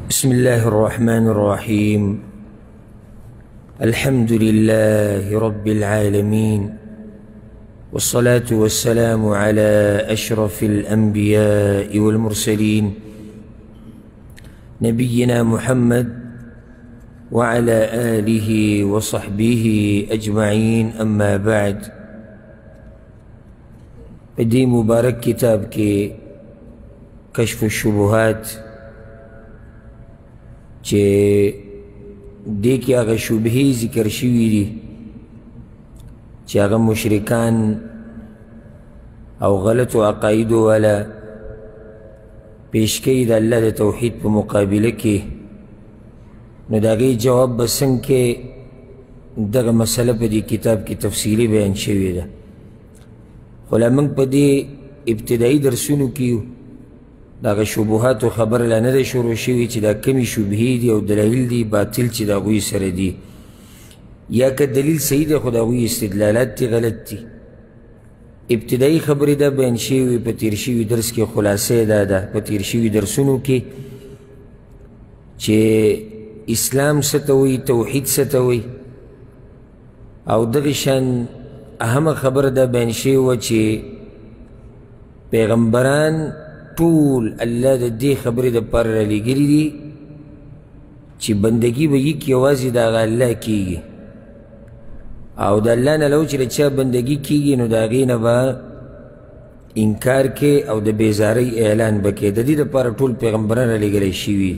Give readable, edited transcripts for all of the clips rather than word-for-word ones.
بسم الله الرحمن الرحيم. الحمد لله رب العالمين، والصلاة والسلام على أشرف الأنبياء والمرسلين نبينا محمد وعلى آله وصحبه أجمعين. أما بعد، بدي مبارك كتاب کے کشف الشبہات چه دیکی آغا شبہی ذکر شوی دی چه آغا مشرکان او غلط و عقائد والا پیشکی دا اللہ دا توحید پا مقابلہ کی نو داغی جواب بسنگ کے داغا مسئلہ پا دی کتاب کی تفصیلی بیان شوی دا. خلا منگ پا دی ابتدائی درسونو کیو داغا شبهات و خبر لانده شروع شوی چی دا کمی شبهی دی او دلائل دی باطل چی دا غوی سر دی، یا که دلیل صحیح دی خود غوی استدلالات تی غلط دی. ابتدائی خبر دا بین شوی پا تیر شوی درس کی خلاصه دا پا تیر شوی درسونو کی چی اسلام ستوی، توحید ستوی، او دغشان اهم خبر دا بین شوی چی پیغمبران طول اللہ دا دی خبری دا پر را لگلی دی چی بندگی با یک یوازی دا آغا اللہ کیگی، او دا اللہ نلو چی رچا بندگی کیگی نو دا غین با انکار کے او دا بیزاری اعلان بکے. دا دی دا پر طول پیغمبران را لگلی شیوی.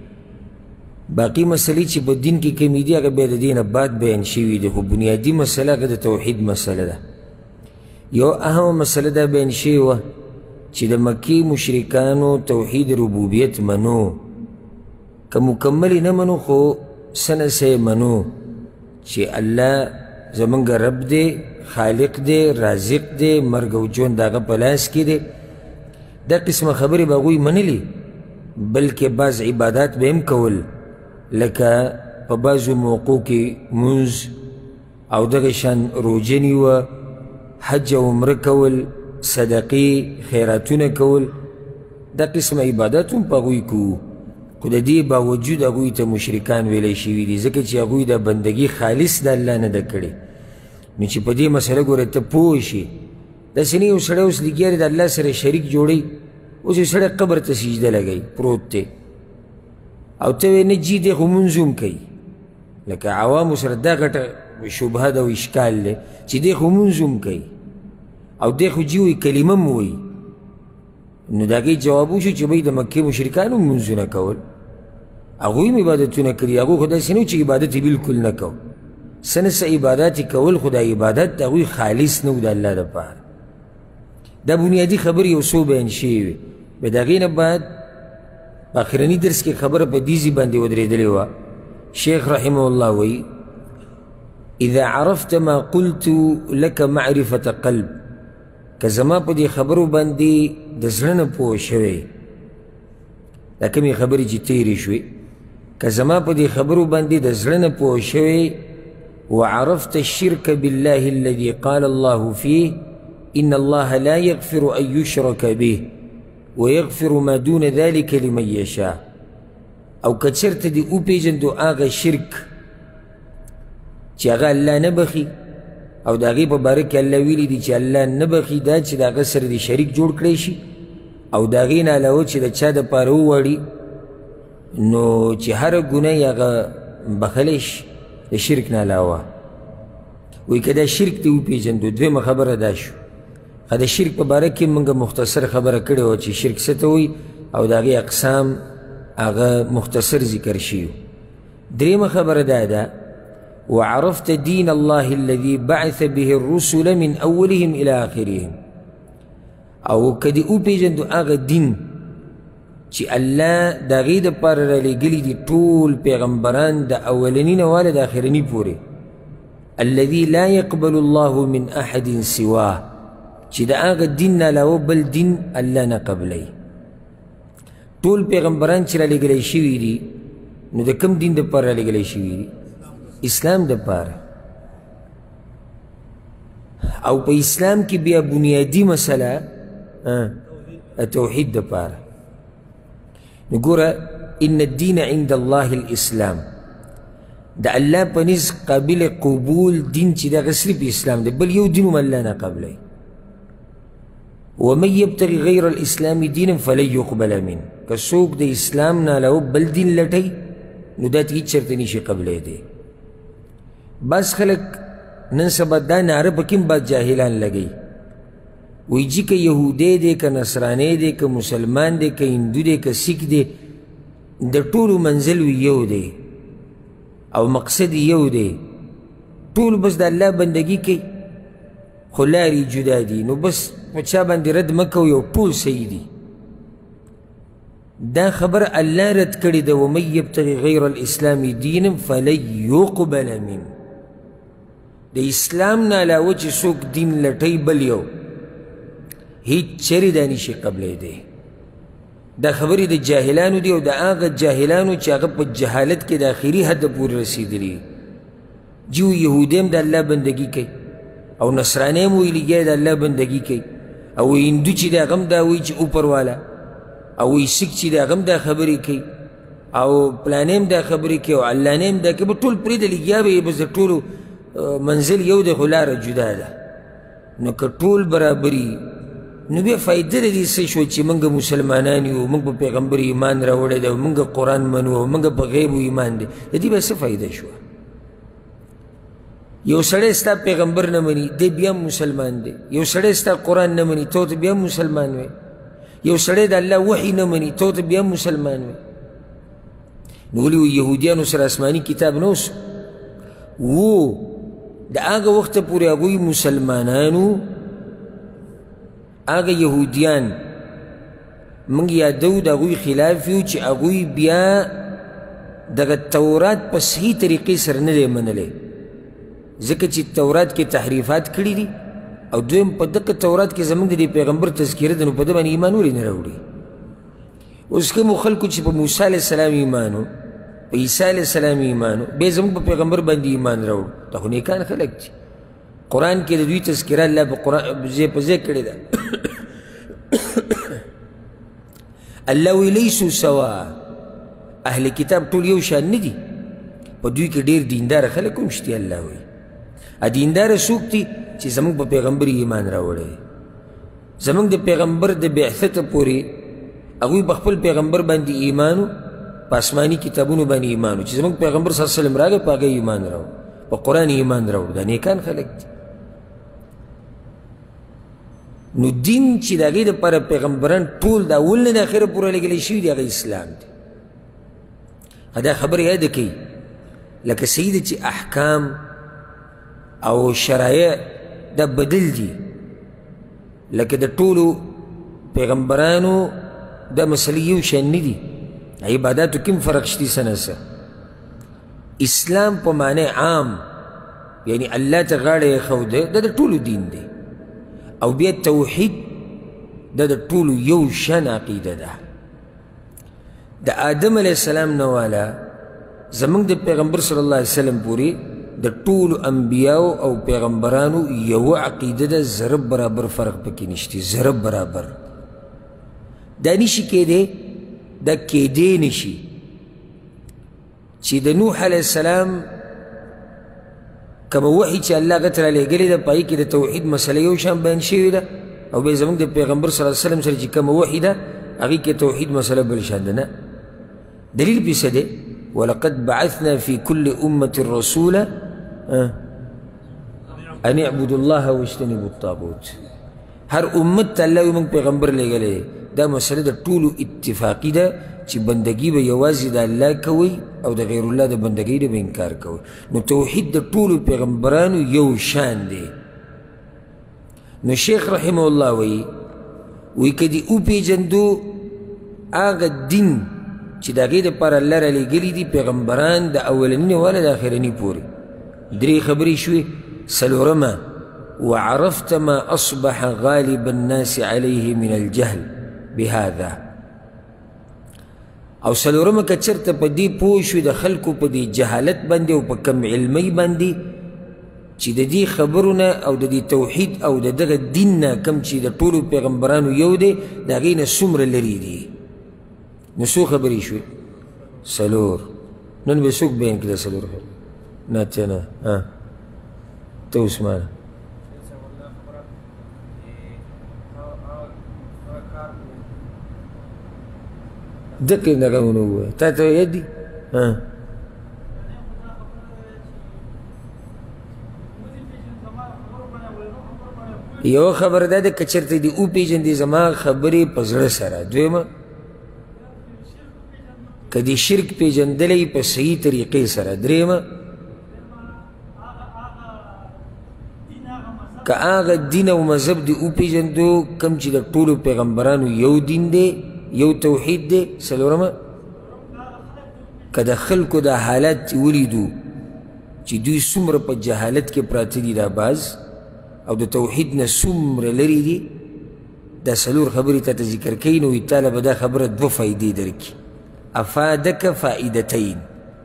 باقی مسئلی چی با دین کی کمی دی اگر بید دین بعد بین شیوی دی، خو بنیادی مسئلہ اگر دا توحید مسئلہ دا. یو اهم مسئلہ دا بین شیوہ چی دا مکی مشرکانو توحید ربوبیت منو، که مکملی نمنو خو سن سے منو چی اللہ زمانگ رب دے، خالق دے، رازق دے، مرگ و جون داغا پلاس کی دے. دا قسم خبری باغوی منلی، بلکہ بعض عبادات بهم کول لکا پا بعض موقع کی منز او دغشان روجنی و حج و عمر کول، صدقی خیراتون کول، دا قسم عباداتون پا غوی کو. خود دی باوجود اغوی تا مشرکان ویلی شوی دی، ذکر چی اغوی دا بندگی خالص دا اللہ ندا کردی. نو چی پا دی مسئلہ گو رتا پوشی دا سنی او سڑا اس لگیاری دا اللہ سر شریک جوڑی، اسے سڑا قبر تا سجدہ لگئی پروت تے، او تاوی نجی دے خو منزوم کئی، لکہ عوام سر دا غٹ شبہ دا و اشکال لے چی دے خو منزوم کئی او دیکھو جیوی کلمہ موئی. نو داگئی جوابو شو چی بای دا مکی مشرکانو منزو نکول، اگویم عبادتو نکری، اگو خدا سنو چی عبادتی بالکل نکو، سنس عبادتی کول خدا عبادت دا اگوی خالص نو دا اللہ دا پار. دا بنیادی خبر یو سو بین شیوی. بداگین بعد آخرانی درس کی خبر پا دیزی باندی ودری دلیوا. شیخ رحمه اللہ وی اذا عرفت ما قلت لك معرفة قلب، که زما پا دی خبرو باندی دزرن پو شوی، دا کمی خبری جی تیری شوی، که زما پا دی خبرو باندی دزرن پو شوی وعرفت الشرك بالله الذي قال الله فيه إن الله لا يغفر أن يشرك به ويغفر ما دون ذلك لمن يشاء، او کچرت دی او پیجندو آغا شرک چی آغا اللہ نبخی او داغی پا بارک اللہ ویلی دی چی اللہ نبخی دا چی دا غصر دی شریک جوڑ کریشی، او داغی نالاو چی دا چا دا پارو واری نو چی ہر گناہ آغا بخلش دا شرک نالاوا. وی که دا شرک دی او پیجندو دویم خبر داشو. دا شرک پا بارکی منگا مختصر خبر کرده و چی شرک ستوی او داغی اقسام آغا مختصر ذکر شیو. دریم خبر دادا وعرفت دين الله الذي بعث به الرسل من أولهم إلى آخرهم، او کدی او پیجندو آغا دین چی اللہ دا غید پار را لگلی دی طول پیغمبران دا اولنین والا دا آخرینی پورے، الذي لا يقبل الله من أحد سواه، چی دا آغا دین نالاو بل دین اللہ نقبلی. طول پیغمبران چی را لگلی شوی دی، نو دا کم دین دا پار را لگلی شوی دی؟ اسلام دا پارا. او پا اسلام کی بیا بنیادی مسئلہ توحید دا پارا. نو گورا ان الدین عند الله الاسلام، دا اللہ پنیز قابل قبول دین چی دا صرف اسلام دے، بل یو دینو اللہ نا قابل. ومن یبتغی غیر الاسلام دینا فلن یقبل من، کسوک دا اسلام نا لو بل دین لٹی نو دا تیچ چرتنی شی قبل دے. بعض خلق نن سبا دا نعرہ پکیم بعض جاہلان لگئی، وی جی که یہودے دے که نصرانے دے که مسلمان دے که ہندو دے که سکھ دے، دا طول منزل وی یو دے او مقصد یو دے، طول بس دا اللہ بندگی کی خلاری جدا دی، نو بس پچا باندی رد مکو یو طول سیدی. دا خبر اللہ رد کردی دا ومن یبتغی غیر الاسلام دین فلن یقبل من، دا اسلام نالاو چی سوک دین لٹی بل یو ہیچ چری دانی شی قبل دے. دا خبری دا جاہلانو دی او دا آغا جاہلانو چی آغا پا جہالت کے داخری حد پور رسید لی. جیو یہودیم دا اللہ بندگی کئی او نصرانیم ویلی گیا دا اللہ بندگی کئی، او ہندو چی دا غم دا وی چی اوپر والا، او سکھ چی دا غم دا خبری کئی، او پلانیم دا خبری کئی، او علانیم دا کئی، با طول پرید لی گیا بے بس دا طول منزل یو دا خلار جدا دا. نو که طول برابری نو بیا فائدہ دی سے شو چی منگا مسلمانانی ہو، منگا پیغمبر ایمان راوڑے دا، منگا قرآن منو، منگا پا غیب ایمان دے، دی بیا سے فائدہ شو. یو سڑے ستا پیغمبر نمانی دے بیا مسلمان دے، یو سڑے ستا قرآن نمانی تو تا بیا مسلمان وے، یو سڑے دا اللہ وحی نمانی تو تا بیا مسلمان وے. نولی وہ یہودیانو سر آسمانی کتاب نوس، وہ دا آگا وقت پورے اگوی مسلمانانو آگا یہودیان منگ یادو دا اگوی خلافیو چی اگوی بیا دا تورات پا صحیح طریقے سر ندے منلے، ذکر چی تورات کے تحریفات کری دی، او دویم پا دک تورات کے زمان دی پیغمبر تذکیر دنو پا دبانی ایمانو لی نراوڑی. اس کے مخلقو چی پا موسیٰ علیہ السلام ایمانو، پا عیسیٰ علیہ السلام ایمانو، بے زمان پا پیغمبر باندی ایمان راوڑ، تا خو نیکان خلق چی قرآن کے دوی تذکرہ اللہ پا قرآن زی پا ذکر دا. اللہ وی لیسو سوا، اہل کتاب طول یو شان ندی، پا دوی کے دیر دیندار خلق کمشتی. اللہ وی دیندار سوکتی چی زمان پا پیغمبر ایمان راوڑے، زمان دا پیغمبر دا بعثت پوری اگوی بخپل پیغمبر باندی ایمانو، پا اسمانی کتابونو باندی ایمانو، چی زمان پیغمبر صلی اللہ علیہ وسلم راگے پا گئی ایمان راو، پا قرآن ایمان راو، دا نیکان خلق دی. نو دین چی دا گئی دا پارا پیغمبران طول دا اولن دا خیر پورا لگلی شوی دا گئی اسلام دی. دا خبر یاد کی لکه سید چی احکام او شرائع دا بدل دی، لکه دا طولو پیغمبرانو دا مسئلیو شن دی، عباداتو کم فرق شتی سنسا. اسلام پا معنی عام یعنی اللہ تا غاڑے خود دا دا طولو دین دی، او بیا توحید دا دا طولو یو شن عقیدہ دا. دا آدم علیہ السلام نوالا زمان دا پیغمبر صلی اللہ علیہ وسلم پوری دا طولو انبیاء او پیغمبرانو یو عقیدہ دا ضرب برابر فرق پکی نشتی، ضرب برابر دا نشی که دے دا که دے نشی. چی دا نوح علیہ السلام کما وحی چی اللہ غتر علیہ گلی دا پائی که دا توحید مسئلہ یو شان بین شوی دا، او بے زمان دا پیغمبر صلی اللہ علیہ وسلم سر چی کما وحی دا اگی که توحید مسئلہ بل شان دا نا. دلیل پیسا دے وَلَقَدْ بَعَثْنَا فِي كُلِّ أُمَّةٍ رَسُولًا أَنِ اعْبُدُوا اللَّهَ وَاجْتَنِبُوا الطَّاغُوتَ. ہر امت تا اللہ ومنگ پیغمبر لے گلے دا مسئلہ دا طول اتفاقی دا چی بندگی با یوازی دا اللہ کوئی او دا غیر اللہ دا بندگی دا با انکار کوئی. نو توحید دا طول پیغمبرانو یو شان دے. نو شیخ رحمہ اللہ وی کدی او پی جندو آغا دین چی دا غیر پار اللہ را لے گلی دی پیغمبران دا اولنین والا دا آخرنی پوری. دری خبری شوی سلورما وعرفت ما أصبح غالب الناس عليه من الجهل بهذا. او سلورما کچرت پا دی پوشوی دا خلقو پا دی جہالت بندی او پا کم علمی بندی چی دا دی خبرنا او دا دی توحید او دا دا دیننا کم چی دا طولو پیغمبرانو یو دے دا غینا سمر لری دی. نسو خبری شوی سلور نن به څوک بیان کړي دا سلور نه ته نه ته عثمان دقې دغه ونه ووایه تا ته یاد دي یو خبر دا ده که چېرته دې وپېژندې زما خبرې په زړه سره دویمه که دې شرک پېژندلی په صحیح طریقې سره دریمه که هغه دین او مذهب دې وپېژندو کوم چې د ټولو پیغمبرانو یو دین دی یو توحید دی څلورمه که د خلکو دا حالات ولیدو چې دوی څومره په جهالت کې پراته دي دا باز او د توحید نه څومره لرې دي دا څلور خبرې تا ته ذکر کوي نو تاله به دا خبره دوه فایدې درکړي افادک فائدتین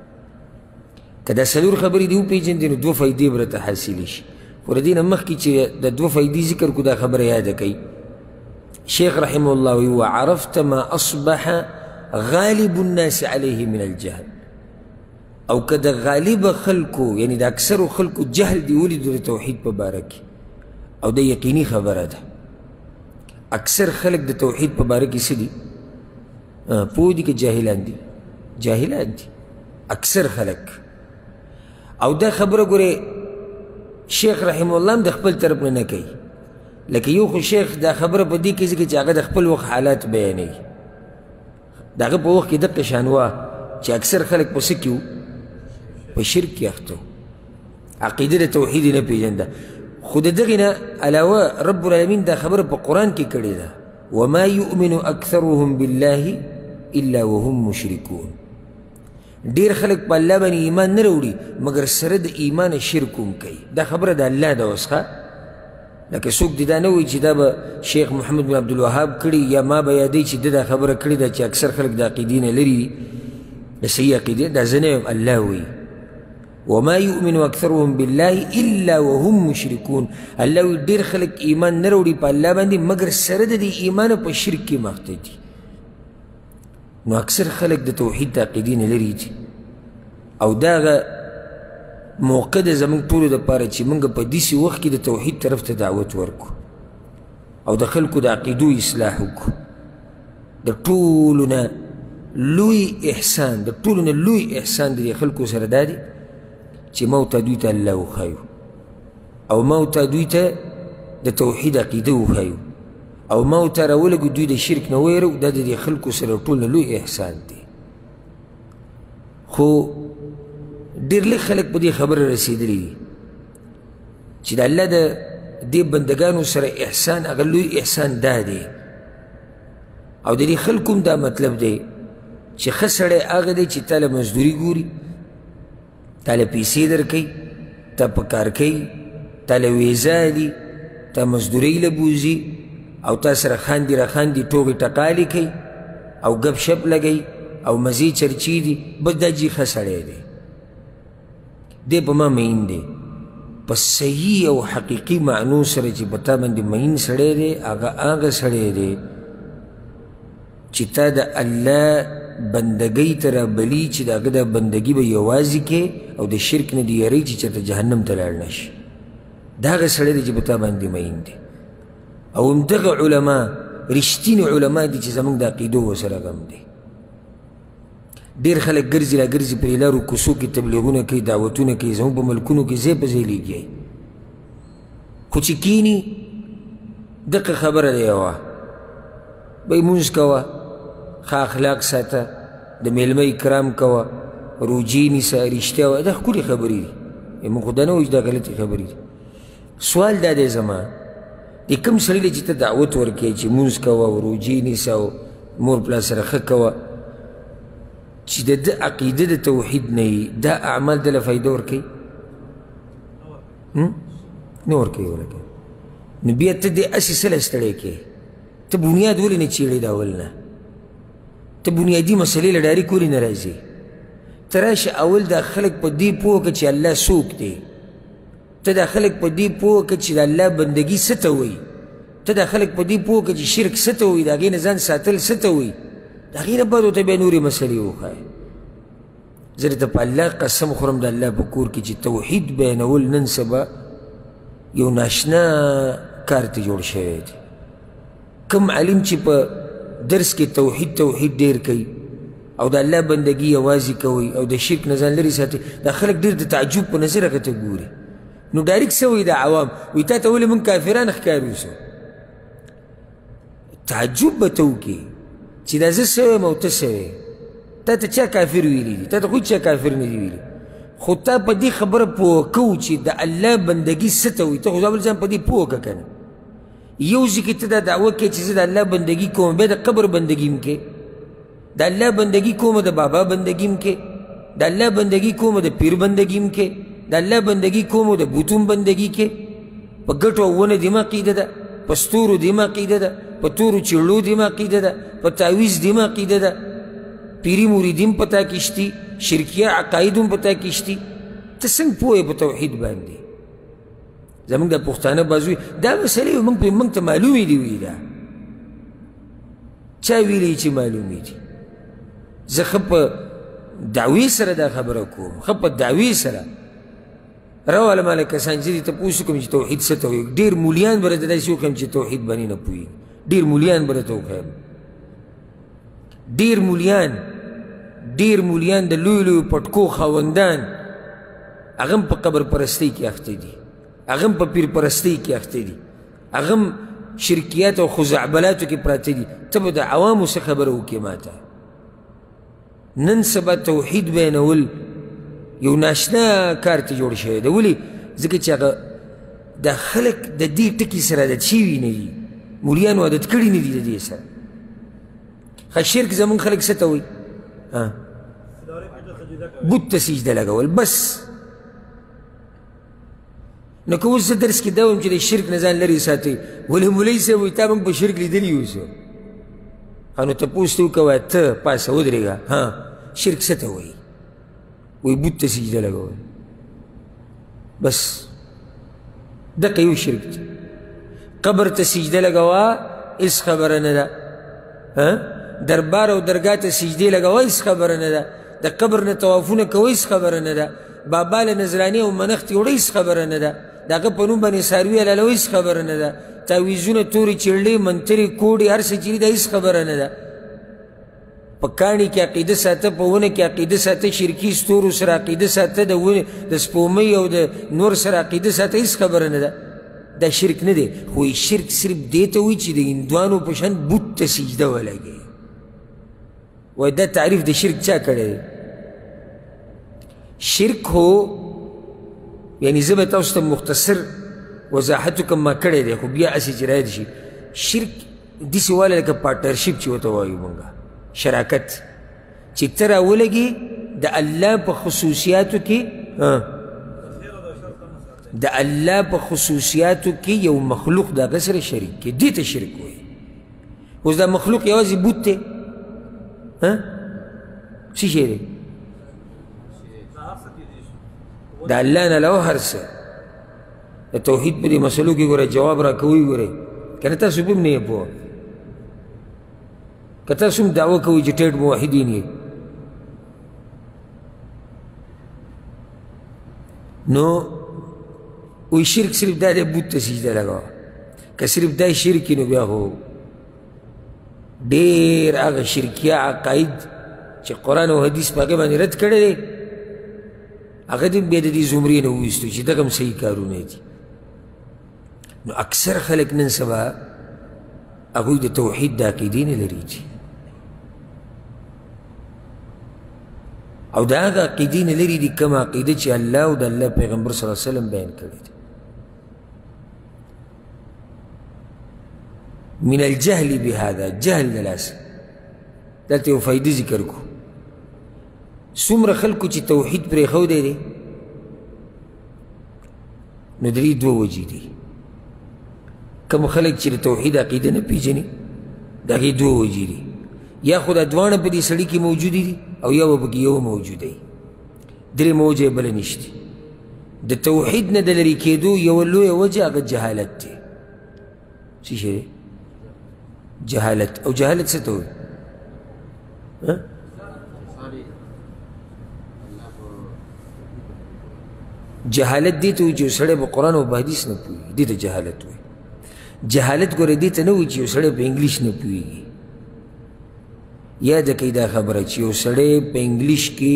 که دا څلور خبرې دې وپېژندې نو دوه فایدې به راته حاصلې شي خو د دې نه مخکې چې د دوه فایدې ذکر کړو دا خبره یاده کوي شیخ رحمه الله وی وعرفت ما اصبح غالب الناس علیه من الجهل او که د غالب خلکو یعنی د اکثرو خلکو جهل دی ولیدو د توحید په باره کې او د یقیني خبره ده اکثر خلک د توحید په باره کې څه دي پوه دي که جاهلان دي جاهلان دي اکثر خلک او دا خبره ګورې شیخ رحمه الله هم د خپل طرف نه کوي لکه یو خو شیخ دا خبره په دې کې ځکه چې هغه د خپل وخت حالات بیانوي د هغه په وخت کې دقه شان وه چې اکثر خلک په څه کې وو په شرک کې اخته عقیده د توحید یې نه پېژنده خو د دغې نه علاوه رب العالمین دا خبره په قرآن کې کړې ده وما یؤمن اکثرهم بالله الا وهم مشرکون ډېر خلک په الله باندې ایمان نه راوړي مګر سره د ایمان شرک هم کوي دا خبره د الله ده اوس ښه لکه څوک دې دا نه وایي چې دا به شیخ محمد بن عبدالوهاب کړي یا ما به یادوي چې ده دا خبره کړې ده چې اکثر خلک د عقیدې نه لري د صحیح عقیدې دا زه نه یم الله وایي وما یؤمن اکثرهم بالله الا وهم مشرکون الله وایي ډېر خلک ایمان نه راوړي په الله باندې مګر سره د دې ایمانه په شرک کې مخته دي نو اکثر خلک د توحید د عقیدې نه لري دي او دا هغه موقع ده زموږ ټولو دپاره چې موږ په داسې وخت کې د توحید طرف ته دعوت ورکړو او د خلکو د عقیدو اصلاح وکړو د ټولو نه لوی احسان د ټولو نه لوی احسان د دې خلکو سره دا دی چې ما ورته دوی ته الله وښایو او ما ورته دوی ته د توحید عقیده وښایو او ما ورته راولګو دوی د شرک نه ویرو دا د دې خلکو سره ټول نه لوی احسان دی خو ډېر لږ خلک په دې خبره رسېدلي دي چې د الله د دې بندګانو سره احسان هغه لوی احسان دا دی او د دې خلکو هم دا مطلب دی چې ښه سړی هغه دی چې تا له مزدوري ګوري تا له پیسې درکوي تا په کار کوي تا له ویزه دي تا مزدورۍ له بوځي او تا سره خاندي راخاندي ټوغې ټقالې کوي او ګپ شپ لګوي او مزې چرچې دي بس دا جي ښه سړی دی دی په ما مین دی په صحیح او حقیقي معنو سره چې په تا باندې مین سړی دی هغه سړی دی چې تا د الله بندګۍ ته رابلي چې د هغه دا بندګي به یوازې کې او د شرک نه دې یری چې چېرته جهنم ته لاړ نه شي دا هغه سړی دی چې په تا باندې مین دی او همدغه علما رښتیني علما دي چې زموږ د عقیدو ورسره غم دی ډېر خلک ګرځي را ګرځي پرې لارو کوڅو کې تبلیغونه کوي دعوتونه کوي زموږ په ملکونو کې ځای په ځای لګي خو چې کیني دقه خبره دی یوه به یې مونځ کوه ښه اخلاق ساته د میلمه اکرام کوه روجې نیسه رښتیا وایه دا ښکلې خبرې دي موږ خو دا نه وایو چې دا غلطې خبرې دي سوال دا دی زما د کوم سړي له چې ته دعوت ورکوې چې مونځ کوه او روجې نیسه او مور پلار سره ښه کوه چې د ده عقیده د توحید نه وي دا اعمال دله فایده ورکوي نه ورکوي ولکه نو بیا ته دې هسې څه له ستړی کوې ته بنیاد ولې نه چیړې د اول نه ته بنیادي مسلې له ډایرک ولې نه راځې ته راشه اول دا خلک په دې پوه کړه چې الله څوک دی ته دا خلک په دې پوه کړه چې د الله بندګي څه ته وایي ته دا خلک په دې پوه کړه چې شرک څه ته وایي د هغې نه ځان ساتل څه ته وایي د هغې نه بعد ورته بیا نورې مسلې وښایې زه درته په الله قسم خورم د الله په کور کې چې توحید بیانول نن سبا یو ناشنا کار ته جوړ شوی دی. کم عالم چې په درس کې توحید ډېر کوي او د الله بندګي یوازې کوي او د شرک نه ځان لرې ساتي، دا خلک ډېر د تعجب په نظر هغه ته ګوري. نو ډایرکټ څه وایي دا عوام، وایي تا ته ولې موږ کافران ښکارو سو؟ تعجب به ته وکړي چې دا زه څه وایم او ته څه وایې. تا ته چا کافر ویلي دي؟ تا ته خو چا کافر نه دي ویلي، خو تا په دې خبره پوه کوو چې د الله بندګي څه ته وایي. ته خو ځان ځان په دې پوه که که نه. یو ځای کې ته دا دعوه کوې چې زه د الله بندګي کوم، بیا د قبر بندګي هم کې، د الله بندگی کوم، د بابا بندگی م کې، د الله بندگی کوم، د پیر بندگی م کې، د الله بندگی کوم، د بوتون بندگی کې. په ګټو او ونه دې ما عقیده ده، په ستورو دې ما عقیده ده، په تورو چړلو دې ما عقیده ده، په تعویز دې ما عقیده ده. پیری مریدي م پتا کې شتي، شرکیه عقاید هم پتا کې شتي. ته څنګه پوهې په توحید باندې؟ زموږ د پښتانه بازوي دا مسلې موږ ته معلومې دي. وي دا چا ویلي چې معلومې دي؟ زه ښه په دعوې سره دا خبره کوم، ښه په دعوې سره. راواله ماله کسان چې دې تپوس وکړم چې توحید څه ته وایي. ډېر مولیان به راته داسې وښیم چې توحید باندې نه پوهېږي، ډېر مولیان به راته وښیم. ډېر مولیان د لویو لویو پټکو خاوندان هغه هم په قبر پرستۍ کې اخته دي، هغه هم په پیر پرستۍ کې اخته دي، هغه هم شرکیات او خزعبلاتو کې پراته دي. ته به د عوامو څه خبره وکړې ما ته؟ نن سبا توحید بیانول یو ناشنا کار ته جوړ شوی دی. ولې؟ ځکه چې هغه دا خلک د دې ټکي سره عادت شوي نه دي، مولیانو عادت کړي نه دي د دې سره. ښه شرک زمونږ خلک څه ته وایي؟ بت ته سجده لګول بس. نو که اوس زه درس کې دا وایم چې د شرک نه ځان لرې ساتئ، ولې مولوي صاحب وایي تا موږ په شرک لیدلي اوسو. نو تپوس ته وکوه ته پاسه ودرېږه، شرک څه ته وایي؟ وایي بت ته سجده لګول بس. دقه یو شرک دی. قبر ته سجده لګوه هېڅ خبره نه ده، دربار او درګاه ته سجدې لګوه هېڅ خبره نه ده، د قبر نه طوافونه کوه هېڅ خبره نه ده، بابا له نظرانې او منښت یوړه هېڅ خبره نه ده، د هغه په نوم باندې څاروي حلالوه هېڅ خبره نه ده، تعویزونه تورې چړلې منترې کوډې هر څه چې دي دا هېڅ خبره نه ده. په کاڼي کې عقیده ساته، په ونه کې عقیده ساته، شرکي ستورو سره عقیده ساته، د سپومۍ او د نور سره عقیده ساته، هېڅ خبره نه ده. دا شرک نه دی. خو شرک صرف دې ته وایي چې د هندوانو په شان بت ته سجده ولګوي. وایي دا تعریف د شرک چا کړی دی؟ شرک هو یعنی زه به تاسو ته مختصر وضاحت وکړم، ما کړی دی، خو بیا هسې چې رایاد شي. شرک داسې والی لکه پارټنرشپ چې ورته وایو مونږ، شراکت چې ته راولګي د الله په خصوصیاتو کې، د الله په خصوصیاتو کې یو مخلوق د هغه سره شریک کړي، دې ته شرک وایي. اوس دا مخلوق یوازې بوت دی، څه شی دی؟ د الله نه له هر څه. د توحید په دې مسلو کې ګوره جواب راکوئ. ګورئ که نه تاسو به هم نه یې پوه، که تاسو هم دعوه کوئ چې ټیټ موحدین یې، نو وی شرک صرف دا دی بت ته سجده لګوه. که صرف دا شرک نو بیا خو ډېر هغه شرکیه عقاید چې قرآن او حدیث په هغې باندې رد کړی دی، هغه دې بیا د دې زمرې نه وویستو چې دغه هم صحیح کارونه دي. نو اکثر خلک نن سبا هغوی د توحید د عقیدې نه لري دي، او د هغه عقیدې نه لري دي کومه عقیده چې الله او د الله پیغمبر صلی الله علیه وسلم بیان کړی دی. من الجهل بهذا، جهل د لاسه. دلته یو فایده ذکر کو. څومره خلکو چې توحید پرېښودی دی، نو د دې دوه وجې دي. کوم خلک چې د توحید عقیده نه پېژني، د هغې دوه وجې دي. یا خو دا دواړه په دې سړي کې موجودې دي او یا به پکې یو موجوده وي، درېیمه وجه یې بله نشته. د توحید نه د لرې کېدو یوه لویه وجه هغه جهالت دی. څه شی دی؟ جهالت. او جهالت څه ته وایي؟ جهالت دې ته وایي چې یو سړی په قرآن او په حدیث نه پوهېږي دې ته جهالت وایي جهالت ګوره دې ته نه وایي چې یو سړی په انګلیش نه پوهېږي یاده کوي دا خبره چې یو سړی په انګلیش کې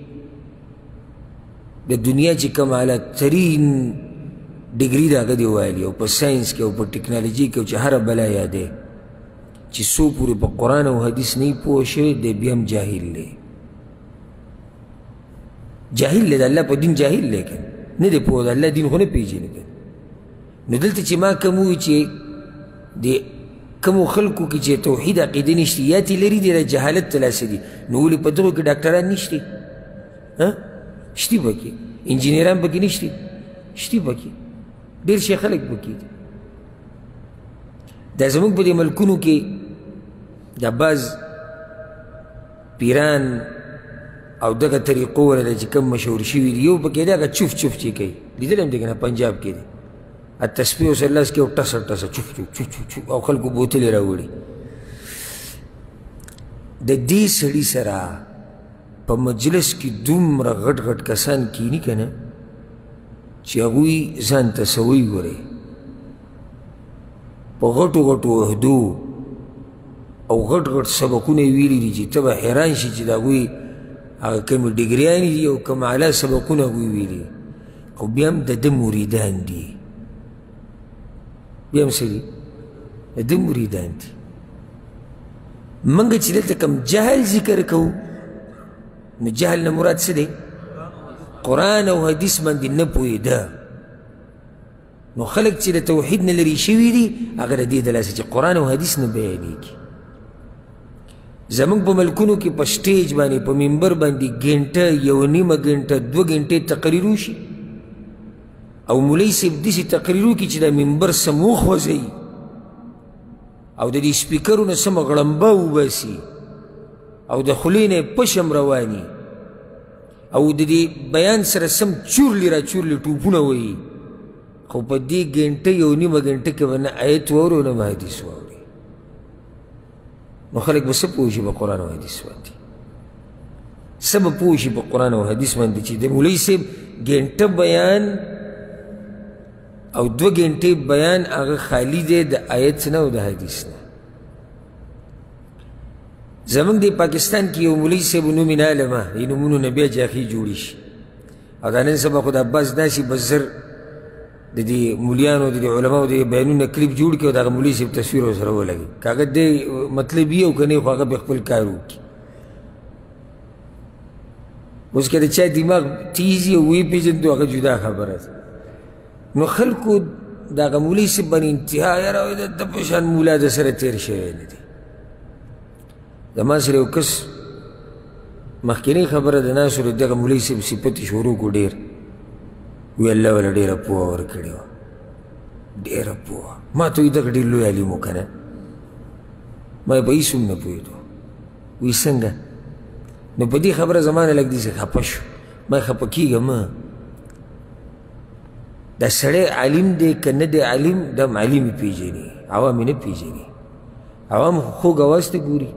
د دنیا چې کوم اعلیترین ډګري د هغه دې ویلي او په ساینس کې او په ټکنالوژي کې او چې هره بلا یادی چې څو پورې په قرآن او حدیث نه پوه شوی دی بیا هم جاهل دی جاهل دی د الله په دین جاهل دی که نه دی پوه د الله دین خو نه پېژني که نو دلته چې ما کوم ووي چې د کومو خلکو کې چې توحید عقیده نشته یا تې لري دی د جهالت تلاسه دي نو ولې په دغو کې ډاکټران نشته شتي پکې انجینران پکې نشته شتي پکې ډېر شي خلک پکې دي دا زموږ په دې ملکونو کې دا بعض پیران او دغه طریقو ولله چې کوم مشهور شوي دي یو پکې دی هغه چوف چوف چې کوي لیدلی هم دی که نه پنجاب کې دی التسبیح وسلاس کې او ټسه ټسه چوف چوف چوف چوف چوف او خلکو بوتلې راوړي د دې سړي سره په مجلس کې دومره غټ غټ کسان کیني که نه چې هغوی ځان ته څه وایي ګورئ په غټو غټو عهدو او غټ غټ سبقونه یې ویلي دي چې ته به حیران شي چې د هغوی هغه کومې ډګریانې دي او کوم اعلی سبقونه هغوی ویلي او بیا هم د ده مریدان دي بیا هم څه دي د ده مریدان دي موږ چې دلته کوم جهل ذکر کوو نو جهل نه مراد څه دی قرآن او حدیث باندې نه پوهېده نو خلک چې د توحید نه لرې شوي دي هغه د دې د لاسه چې قرآن او حدیث نه بیانېږي زموږ په ملکونو کې په سټیج باندې په منبر باندې ګنټه یو نیمه ګنټه 2 ګنټې تقریر وشي او مولوي صاحب داسې تقریر وکړي چې د منبر سم وخوځوي او د دې سپیکرونه سمه غړمبه وباسي او د خولې نه یې پشم رواني او د دې بیان سره سم چورلي را چورلي ټوپونه وایي خو په دې ګنټه یو نیمه ګنټه کې به نه آیت واوري او نه به حدیث واوري نو خلک به څه پوه شي په قرآن او حدیث باندې څه به پوه شي په قرآن او حدیث باندې چې د مولوي صاحب ګنټه بیان او 2 ګنټې بیان هغه خالی دی د آیت نه او د حدیث نه زموږ د پاکستان کې یو مولوي صاحب نوم یې نه علمه دې نومونو نه بیا جاخي جوړې شي او دا نن سبا خو دا بس داسې بس زر د دې مولیانو د دې علماو د بیانونه کلیپ جوړ کړي او د هغه مولوي صاحب تصویر ورسره ولګي که هغه دې مطلب وي او که نه خو هغه به خپل کار وکړي اوس که د چا دماغ تیز وي او ویې پېژندو هغه جدا خبره ده نو خلکو د هغه مولوي صاحب باندې انتها یاره د په شان مولا د سره تېر شوی نه دی زما سره یو کس مخکینۍ خبره د ناسو د دغه مولوي صاحب صفت یې شروع کړو ډېر وی الله والا ډېره پوهه ورکړې وه ډېره پوهه ما ته وایي دغه ډېر لوی عالم و که نه ما یې په هېڅ هم نه پوهېدو وایي څنګه نو په دې خبره زما نه لږ داسې خفه شو ما خفه کېږم دا سړی عالم دی که نه دی عالم دا هم عالم یې پېژني عوام یې نه پېژني عوام خو خوږ اواز ته ګوري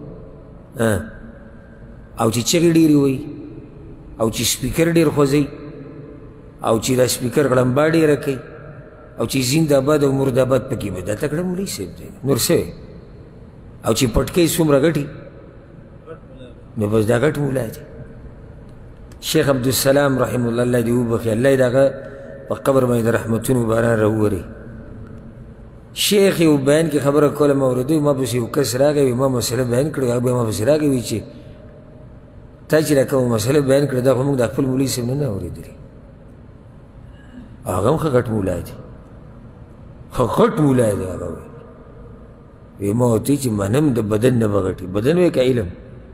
او چې چغې ډېرې وایي او چې سپیکر ډېر خوځوي او چې دا سپیکر غړمبا ډېره کوي او چې زنده‌باد او مرده‌باد پکې به دا تکړه مولوي صاحب دی نور څه او چې پټکۍ څومره ګټي نو بس دا ګټ مولا دی شیخ عبدالسلام رحمه الله الله دې وبخي الله یې د هغه په قبر باندې د رحمتونو باران راووري شیخ یو بیان کې خبره کوله ما اورېدو ما پسې یو کس راغی ما مسله بیان کړې هغه بیا ما پسې راغی وایي چې تا چې دا کومه مسله بیان کړې دا خو موږ د خپل مولوي صاحب نه اورېدلې هغه هم ښه غټ مولا دی ښه غټ مولا دی هغه وایي ما ورته چې منم د بدن نه به غټي بدن وایي که علم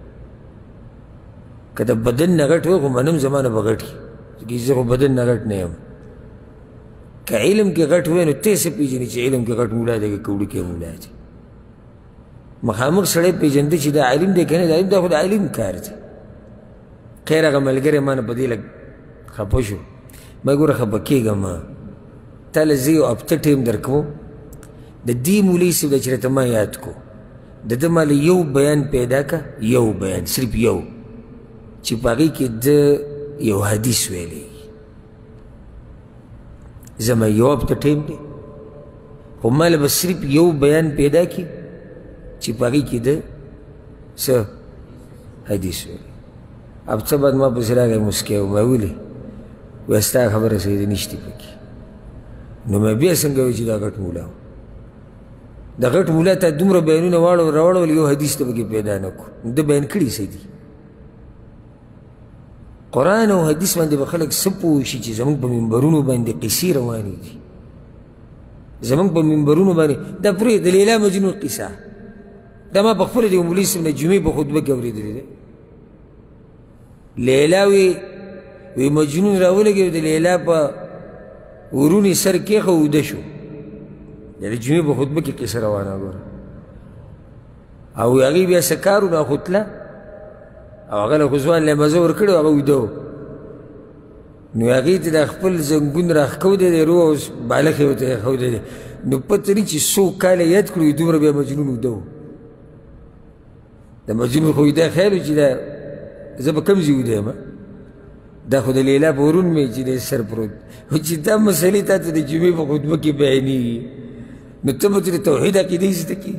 که د بدن نه غټ وایي خو منم زما نه به غټي ځکه زه خو بدن نه غټ نه یم که علم کې غټ وای نو ته څه پېژنې چې علم کې غټ مولا دی که وړوکی مولا دی مخامخ سړی پېژنده چې دا عالم دی که نه دا خو د عالم کار دی خیر هغه ملګری ما نه په دې لږ خفه شو ما ګوره خفه کېږم تا له زه یو هفته ټیم درکوم د دې مولوي صاحب ده چې راته ما یاد کو د ده ما له یو بیان پیدا که یو بیان صرف یو چې په هغې کې د یو حدیث ویلی زما یو هفته ټایم دی خو ماله به صرف یو بیان پیدا کړي چې په هغې کې د څه حدیث ویلي اب څه بعد ما پسې راغی مسکی و ما ولې وایي ستا خبره صحیح ده نشتې پکې نو ما بیا څنګه وایي چې دا غټ مولا و د غټ مولا ته دومره بیانونه راوړول یو حدیث ته پکې پیدا نه کړو ده بیان کړي څه دي قرآن او حدیث باندې به خلک څه پوه شي چې زموږ په منبرونو باندې قصې روانې دي زموږ په منبرونو باندې دا پرې د لیلا مجنون قصه دا ما په خپله د مولوي صاحب نه جمعې په خطبه کې اورېدلې ده لیلا وی مجنون راولګېد د لیلا په ورونې سر کېښه اوده شو د جمعې په خطبه کې قصه روانه ګوره او هغې بیا څه کار و نو خو تله او هغه له خو ځوان له مزه ورکړی و هغه ویده و نو هغې ته دا خپل زنګون راښکودی دی رو او بالښ یې ورته ایښودی دی نو پته نه چې څو کاله یاد کړو دومره بیا مجنون ویده و د مجنون خو دا خیال و چې دا زه به کوم ځای ویده یم دا خو د لیلا په ورون مې چې دی سر پروت خو چې دا مسلې تا ته د جمعې په خطبه کې بیانېږي نو ته به د توحید عقیدې زده کړې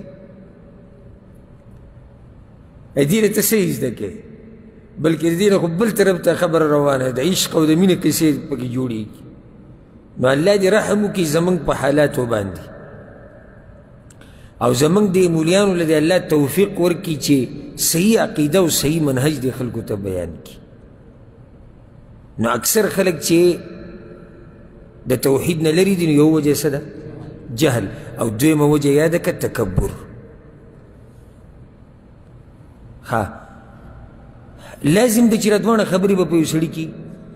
دې نه ته څه زده کړې بلکې د دې نه خو بل طرف ته خبره روانه ده عشق او د مینې قصې پکې جوړېږي نو الله دې رحم وکړي زموږ په حالاتو باندې او زموږ دې مولیانو له دې الله توفیق ورکړي چې صحیح عقیده او صحیح منهج دې خلکو ته بیان کړي نو اکثر خلک چې د توحید نه لرې دي نو یو وجه څه ده جهل او دویمه وجه یاده که تکبر ها لازم ده چې را دواړه خبرې به په یو سړي کې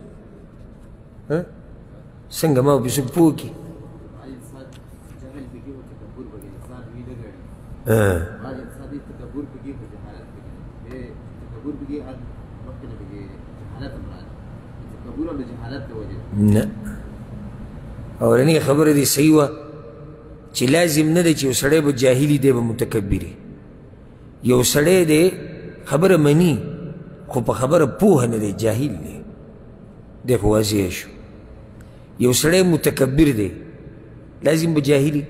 څنګه ما به څوک پوه کړي نه اولنۍ خبره دې صحیح وه چې لازم نه ده چې یو سړی به جاهلي دی به متکبر یو سړی دی خبره مني خو په خبره پوهه نه دی جاهل دی دی خو واضح شو یو سړی متکبر دی لازم به جاهلي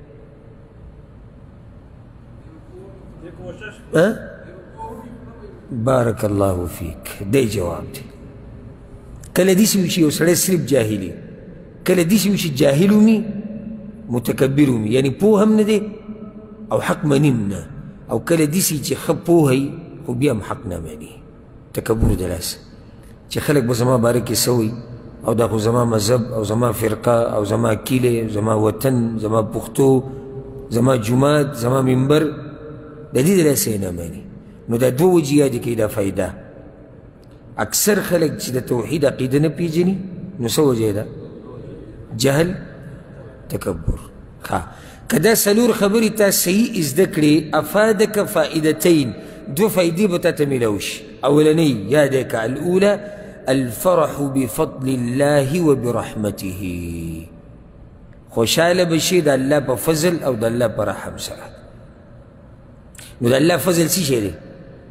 بارک الله فیک دی جواب دی کله داسې وي چې یو سړی صرف جاهلي کله داسې وي چې جاهل ومي متکبر ومي یعنی پوه هم نه دی او حق منیم نه او کله داسې چې ښه پوهی خو بیا هم حق نه مني تکبر دلاسه چې خلک به زما باره کې څه وایي او دا خو زما مذهب او زما فرقه او زما کیلې زما وطن زما پښتو زما جومات زما منبر د دې دلاسه یې نه مني نو دا دوه وجې یادې کوي دا فایده اکثر خلک چې د توحید عقیده نه پیژني نو څه وجه ده جهل تکبر ښه که دا څلور خبرې تا صحیح زده کړې افادک فائدتین دو فائدې به تا ته میلاو شي اولنۍ یاده که الاوله الفرح بفضل الله وبرحمته خوشحاله به شي د الله په فضل او د الله په رحم سره نو د الله فضل څه شی دی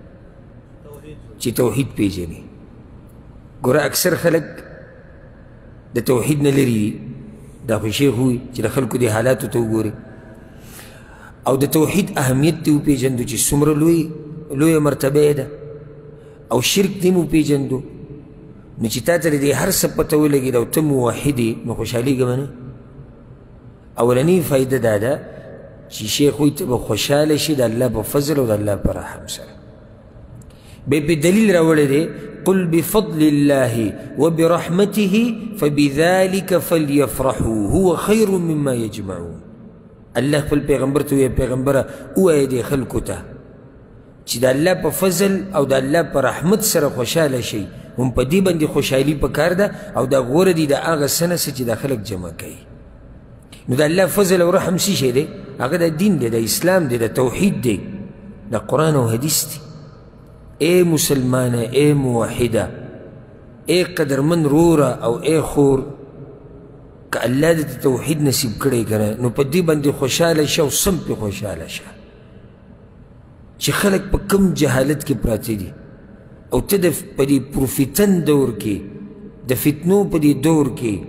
چې توحید پیژني ګوره اکثر خلک د توحید نه لري دي دا خو شیخ وي چې د خلکو دې حالاتو ته وګوري او د توحید اهمیت دې وپېژندو چې څومره لویه مرتبه یې ده او شرک دې مو وپېژندو نو چې تا ته د دې هر څه پته ولګېد او ته موحد یې نو خوشحالېږه به نه اولنۍ فایده دا ده چې شیخ وایي ته به خوشحاله شي د الله په فضل او د الله په رحم سره بیا پې دلیل راوړی دی قل بفضل الله وبرحمته فبذلك فليفرحوا هو خير مما يجمعون الله خپل پیغمبر ته وایي پیغمبره ووایه دې خلکو ته چې د الله په فضل او د الله په رحمت سره خوشحاله شي هم په دې باندې خوشحالي پکار ده او دا غوره دي د هغه څه نه چې دا خلک جمع کوي نو د الله فضل او رحم څه شی دی هغه د دین دی د اسلام دی د توحید دی د قرآن او حدیث دی اے مسلمانه اے موحده اے قدرمن روره او اے خور که الله دې توحید نصیب کړی که نه نو په دې باندې خوشحاله شه او سم پې خوشحاله شه چې خلک په کم جهالت کې پراته دي او ته په دې پروفیتن دور کې د فتنو په دې دور کې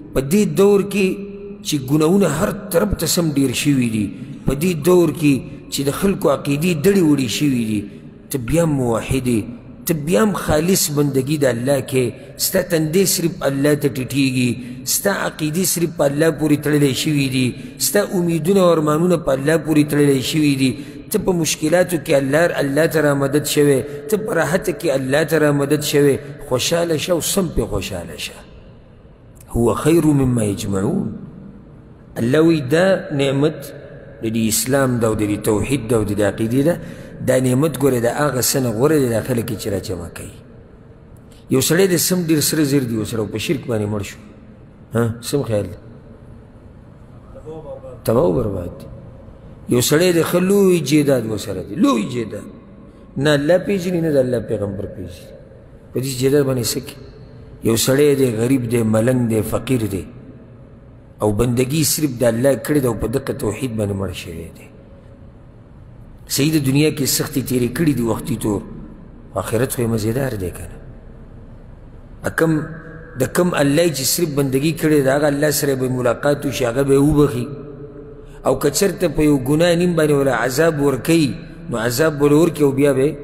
په دې دور کې چې ګناهونه هر طرف ته سم ډېر شوي دي، په دې دور کې چې د خلکو عقیدې دړې وړې شوي دي، ته بیا هم موحد یې، ته بیا هم خالص بندګي د الله کې، ستا تندې صرف الله ته ټیټېږي، ستا عقیدې صرف په الله پورې تړلی شوي دي، ستا امیدونه او ارمانونه په الله پورې تړلی شوي دي، ته په مشکلاتو کې الله ته را مدد شوی، ته په راحته کې الله ته را مدد شوی، خوشحاله شه او سم پې خوشحاله شه. هو خیر مما یجمعون. الله وی دا نعمت د دې اسلام دا او د دې توحید دا او د دې عقیدې ده، دا نعمت ګورې د هغه څه نه غوره دی دا خلک چې را جمع کوي. یو سړی د سم ډېر سره زر دی ورسره په شرک باندې مړ شو، سم خیال دی تباه او برباد دی. یو سړی د ښه لوی جیداد ورسره دی، لوی جیداد، نه الله پېژني نه د الله پیغمبر پېژني، په دې جیداد باندې څه کوي؟ یو سړی دی غریب دی، ملنګ دی، فقیر دی او بندگی صرف د الله کړې ده او په دقه توحید باندې مړ شوی دی. صحیح د دنیا کې سختي تېرې کړي دي وختي طور، آخرت خو یې مزېدار دی که نه. د کم الله چې صرف بندگی کړې ده هغه الله سره به ملاقات وشي، هغه به یې وبخي، او که چېرته په یو ګناه نیم باندې ولا عذاب ورکوي نو عذاب به ورکړي او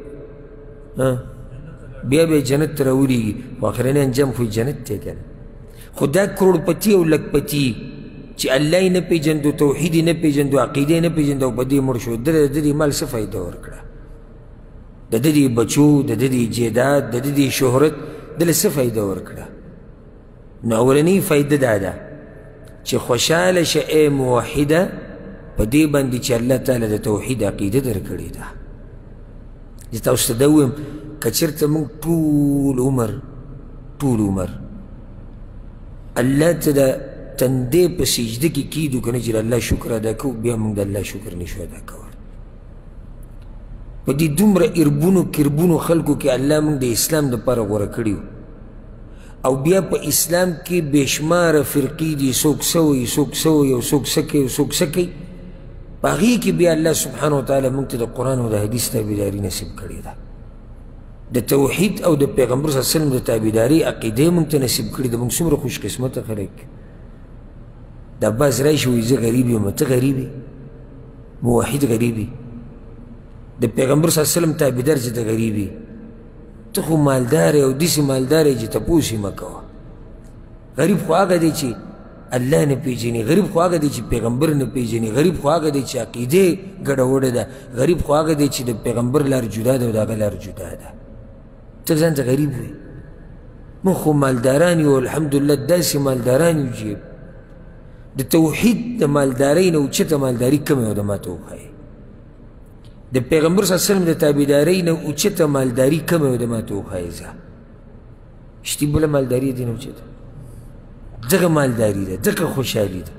بیا به جنت ته راولېږي، خو آخرنی انجام خو جنت دی که نه. خو دا کروڑپتی او لکپتی چې الله یې نه پېژندو، توحید یې نه پېژندو، عقیده یې نه پېژندو او په دې مړ شو، د دې مال څه فایده ورکړه؟ د دې بچو، د دې جیداد، د دې شهرت دله څه فایده ورکړه؟ نو اولنۍ فایده دا ده چې خوشحاله شه ای موحده په دې باندې چې الله تعالی د توحید عقیده درکړې ده. زه تاسو ته دا ووایم که چېرته موږ ټول عمر الله ته د تندې په سجده کې کیدو که نه چې د الله شکر ادا کوو، بیا موږ د الله شکر نشو ادا کولی. په دې دومره اربونو کربونو خلکو کې الله موږ د اسلام دپاره غوره کړي او بیا په اسلام کې بېشماره فرقې دي، څوک څه وایي، څوک څه وایي او څوک څه کوي او څوک څه کوي. په هغې کې بیا الله سبحانه وتعالی موږ ته د قرآن او د حدیث تابعداري نصیب کړې ده، د توحید او د پیغمبر صلی الله علیه وسلم د تابعداري عقیده موږ ته نصیب کړې ده. موږ څومره خوش قسمته خلک. دا بعض راشي وایي زه غریب یم، ته غریب یې، موحد غریب یې، د پیغمبر صلی الله علیه وسلم تابعدار چې ته غریب یې، ته خو مالدار یې او داسې مالدار یې چې تپوس یې مه کوه. غریب خو هغه دی چې الله نه پېژني، غریب خو هغه دی چې پیغمبر نه پېژني، غریب خو هغه دی چې عقیدې ګډوډه ده، غریب خو هغه دی چې د پیغمبر لار جدا ده او د هغه لار جدا ده. ته ځان ته غریب وي. موږ خو مالداران یو، الحمدلله داسې مالداران یو چې د توحید د مالدارۍ نه اوچته مالداري کومه او د ما ته وښایي، د پیغمبر صلی الله علیه وسلم د تابعدارۍ نه اوچته مالداري کومه او د ما ته وښایي. زه شتي بله مالداري دې نه اوچته، دغه مالداري ده، دغه خوشحالي ده.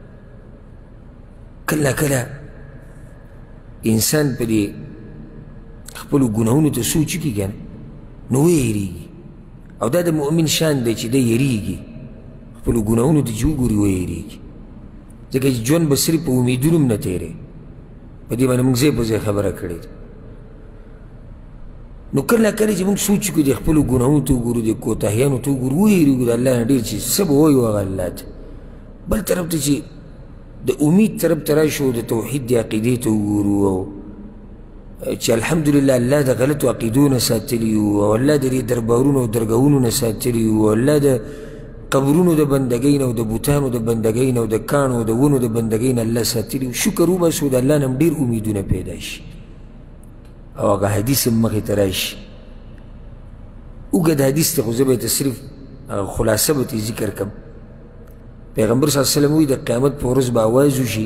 کله کله انسان په دې خپلو ګناهونو ته سوچ وکړي که نه نو ویېرېږي، او دا د مؤمن شان دی چې دی یېرېږي، خپلو ګناهونو ته چې وګوري ویېرېږي، ځکه چې ژوند به صرف په امیدونو هم نه تېری. په دې باندې موږ ځای په ځای خبره کړې ده. نو کله کله چې موږ سوچ وکړو د خپلو ګناهونو ته وګورو، د کوتاهیانو ته وګورو، ویېرېږو د الله نه ډېر چې څه به وایو هغه الله ته. بل طرف ته چې د امید طرف ته راشو، د توحید د عقیدې ته وګورو او چې الحمدلله الله د غلطو عقیدو نه ساتلي وو او الله د دې دربارونو او درګاهونو نه ساتلي وو او الله د قبرونو د بندګۍ نه او د بوتانو د بندګۍ نه او د کاڼو او د ونو د بندګۍ نه الله ساتلي وو. شکر وباسو، د الله نه هم ډېر امیدونه پیدا شي او هغه حدیث هم مخې ته راشي. اوږد حدیث دی خو زه به یې صرف خلاصه به ترې ذکر کړم. پیغمبر صلی الله علیه وسلم وایي د قیامت په ورځ به آواز وشي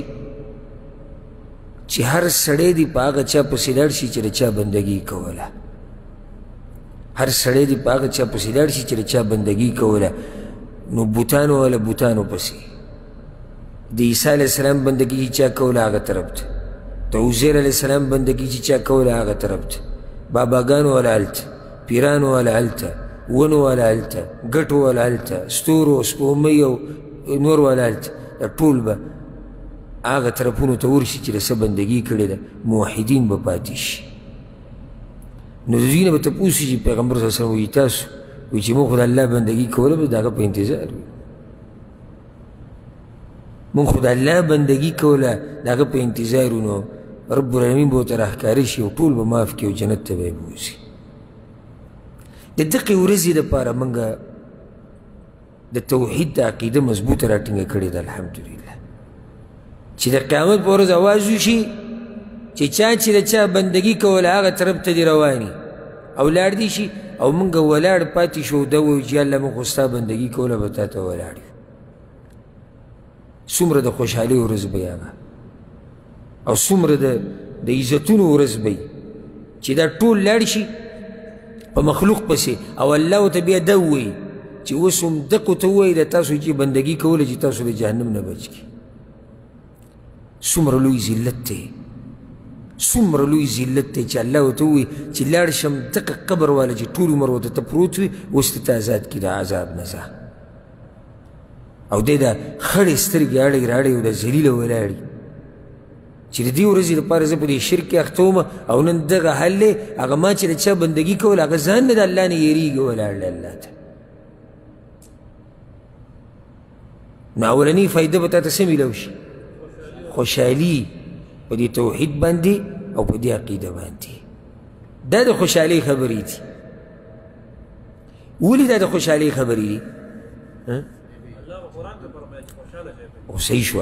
چې هر سړی دی په هغه چا پسې لاړ شي چې د چا بندګي کوله، هر سړی دی په هغه چا پسې لاړ شي چې د چا بندګي کوله. نو بوتانو والا بوتانو پسې، د عیسی علیه السلام بندګي چې چا کوله هغه طرف ته، د عزیر علیه السلام بندګي چې چا کوله هغه طرف ته، باباګانو والا هلته، پیرانو والا هلته، ونو والا هلته، ګټو والا هلته، ستورو سپوږمۍ او نور والا هلته، دا ټول به هغه طرفونو ته ورشي چې د څه بندګي کړې ده. موحدین به پاتې شي. نو د دوی نه به تپوس شي چې پیغمبر صلی الله علیه وسلم وایي تاسو وایي چې موږ خو د الله بندګي کوله، به د هغه په انتظار وي. من خو د الله بندگی کوله د هغه په انتظارو نو رب العالمین به ورته راښکاره شي او ټول به معاف کړي او جنت ته به یې بوځي. د دغې ورځې دپاره موږ د توحید د عقیده مضبوطه راټینګه کړې ده الحمدلله، چې د قیامت په ورځ اواز وشي چې چا چې د چا بندګي کوله هغه طرف ته دې رواني او لاړ دي شي او موږ ولاړ پاتې شو ده وایو چې الله موږ خو ستا بندګي کوله به تا ته ولاړ یو. څومره د خوشحالۍ ورځ به هغه او څومره د عزتونو ورځ به چې دا ټول لاړ شي په مخلوق پسې او الله ورته بیا ده ووایي چې اوس هم دقو ته ووایي د تاسو چې بندګي کوله چې تاسو د جهنم نه بچ کړي. څومره لوی ذلت دی، څومره لوی ذلت دی چې الله ورته ووایي چې لاړ شم دغه قبر والا چې ټول عمر ورته ته پروت وي اوس ته آزاد کړي د عذاب نه ځه او دی د خړې سترګې اړې راړې او د ذلیله ولاړې چې د دې ورځې دپاره زه په دې شرک کې اخته وم او نن دغه حل دی هغه ما چې د چا بندګي کوله هغه ځان نه د الله نه یېرېږي ولاړ دی الله ته. نو اولنۍ فایده به تا ته څه میلاو شي؟ خوشحالي په دې توحید باندې او په دې عقیده باندې. دا د خوشحالۍ خبرې دي. ولې دا د خوشحالۍ خبرې دي؟ او صحیح شوه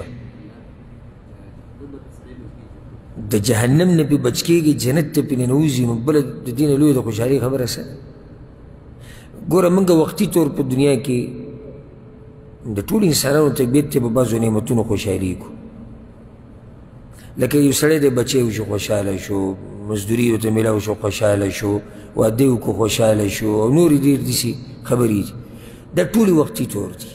د جهنم نه پې بچ کېږي جنت ته پې ننوځي نو بله د دې نه لویه د خوشحالۍ خبره څه ده؟ ګوره موږ وختي طور په دنیا کې د ټولو انسانانو طبیعت ته په بعضو نعمتونو خوشحالېږو. لکه یو سړی دی بچی وشو خوشحاله شو، مزدوري ورته میلاو شو خوشحاله شو، واده وکړو خوشحاله شو او نورې ډېر داسې خبرې دي. دا ټولې وختي طور دي،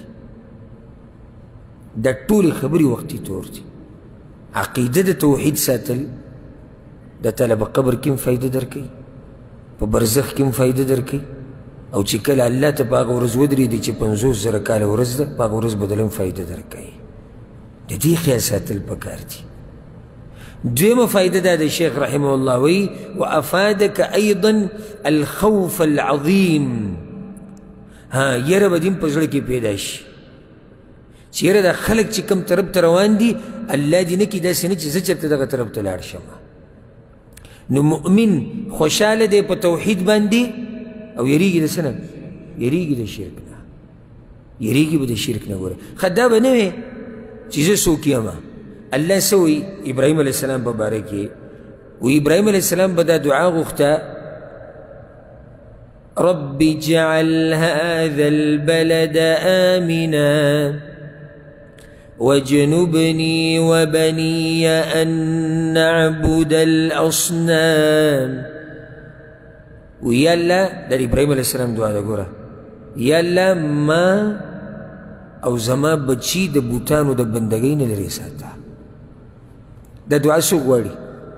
دا ټولې خبرې وختي طور دي. عقیده د توحید ساتل دا تعالی په قبر کې هم فایده درکوي، په برزخ کې هم فایده درکوي او چې کله الله ته په هغه ورځ ودرېدي چې 50,000 کاله ورځ ده په هغه ورځ به دله هم فایده درکوي. د دې خیال ساتل پکار دي. دویمه فایده دا د شیخ رحمه الله وی وافادک ایضا الخوف العظیم. یره به دې په زړه کې پیدا شي چې یره دا خلک چې کوم طرف ته روان دي الله دې نه کړي داسې نه چې زه چېرته دغه طرف ته لاړ شم. نو مؤمن خوشحاله دی په توحید باندې او یریږي د څه نه؟ یریږي د شرک نه، یریږي به د شرک نه. ګوره ښه دا به نه وی چې زه څوک یم. الله څه وایي ابراهیم علیه السلام په باره کې وی ابراهیم علیه السلام به دا دعا غوښته رب اجعل هذا البلد آمنا واجنبني وبني أن نعبد الأصنام. ويا الله دا ابراهيم عليه السلام دعا ده ګوره یا الله ما او زما بچي د بوتانو د بندګۍ نه لرې ساته. دا دعا څوک غواړي؟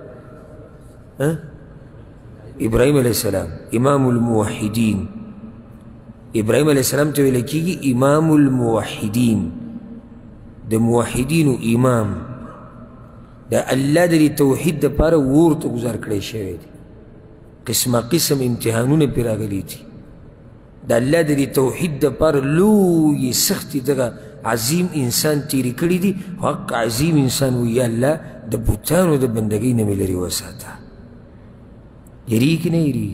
ابراهيم عليه السلام امام الموحدين. ابراهيم عليه السلام ته ویل کېږي امام الموحدين، د موحدینو امام. د الله د توحید دپاره اور ته ګزار کړی شوی دی، قسمه قسم امتحانونه پرې راغلي دي. د الله د توحید دپاره لویې سختې دغه عظیم انسان تیرې کړي دي. حق عظیم انسان وایي یا الله د بوتانو د بندګۍ نه مې لرې وساته. یریږي که نه یریږي؟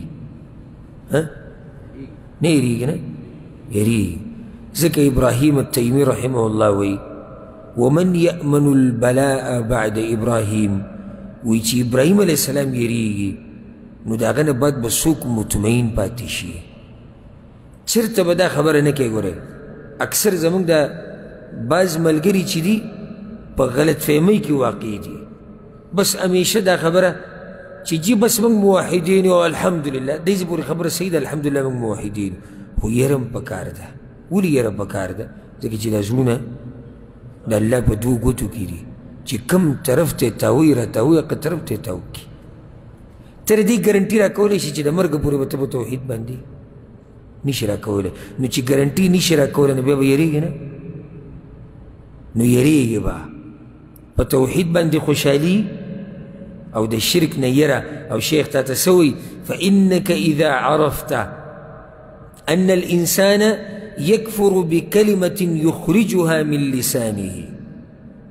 نه یریږي نه؟ یریږي. ځکه ابراهیم التیمي رحمه الله وایي ومن یأمن البلاء بعد ابراهیم. وایي چې ابراهیم علیه السلام یریږي نو د هغه نه بعد به څوک مطمئن پاتې شي. چېرته به دا خبره نه کوي. ګورئ اکثر زموږ د بعض ملګري چې دي په غلط فهمۍ کې واقع دي. بس همیشه دا خبره چې جی بس موږ موحدین یو الحمدلله، داسې پورې خبره صحیح ده الحمدلله موږ موحدین. خو یره هم پکار ده. ولې یره پکار ده؟ ځکه چې دا زړونه د الله په دوو ګوتو کې دي چې کوم طرف ته تاوی را تاوی هغه طرف ته تاو کړي. ته د دې ګرنټي راکولی شي چې د مرګه پورې به ته په توحید باندې نشي راکولی. نو چې ګرنټي نشي راکولی نو بیا به یریږي نه؟ نو یریږي به په توحید باندې خوشحالي او د شرک نه یره. او شیخ تا ته څه وایي فإنك إذا عرفت أن الإنسان يكفر بكلمة يخرجها من لسانه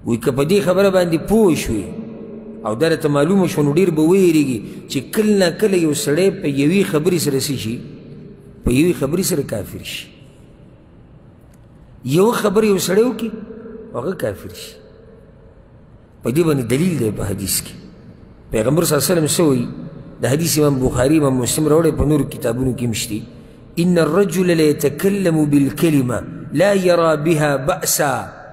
وی که په دې خبره باندې پوه شوې او دا راته معلومه شوه نو ډېر به ویرېږي چې کله نه کله یو سړی په یوې خبرې سره څه شي په یوې خبرې سره کافر شي یو خبره یو سړی وکړي هغه کافر شي په دې باندې دلیل دی په حدیث کې پیغمبر صلی الله علیه وسلم څه وایي د حدیث امام بخاري امام مسلم راوړی په نورو کتابونو کې هم شته ان الرجل ليتكلم بالكلمه لا يرى بها بأسا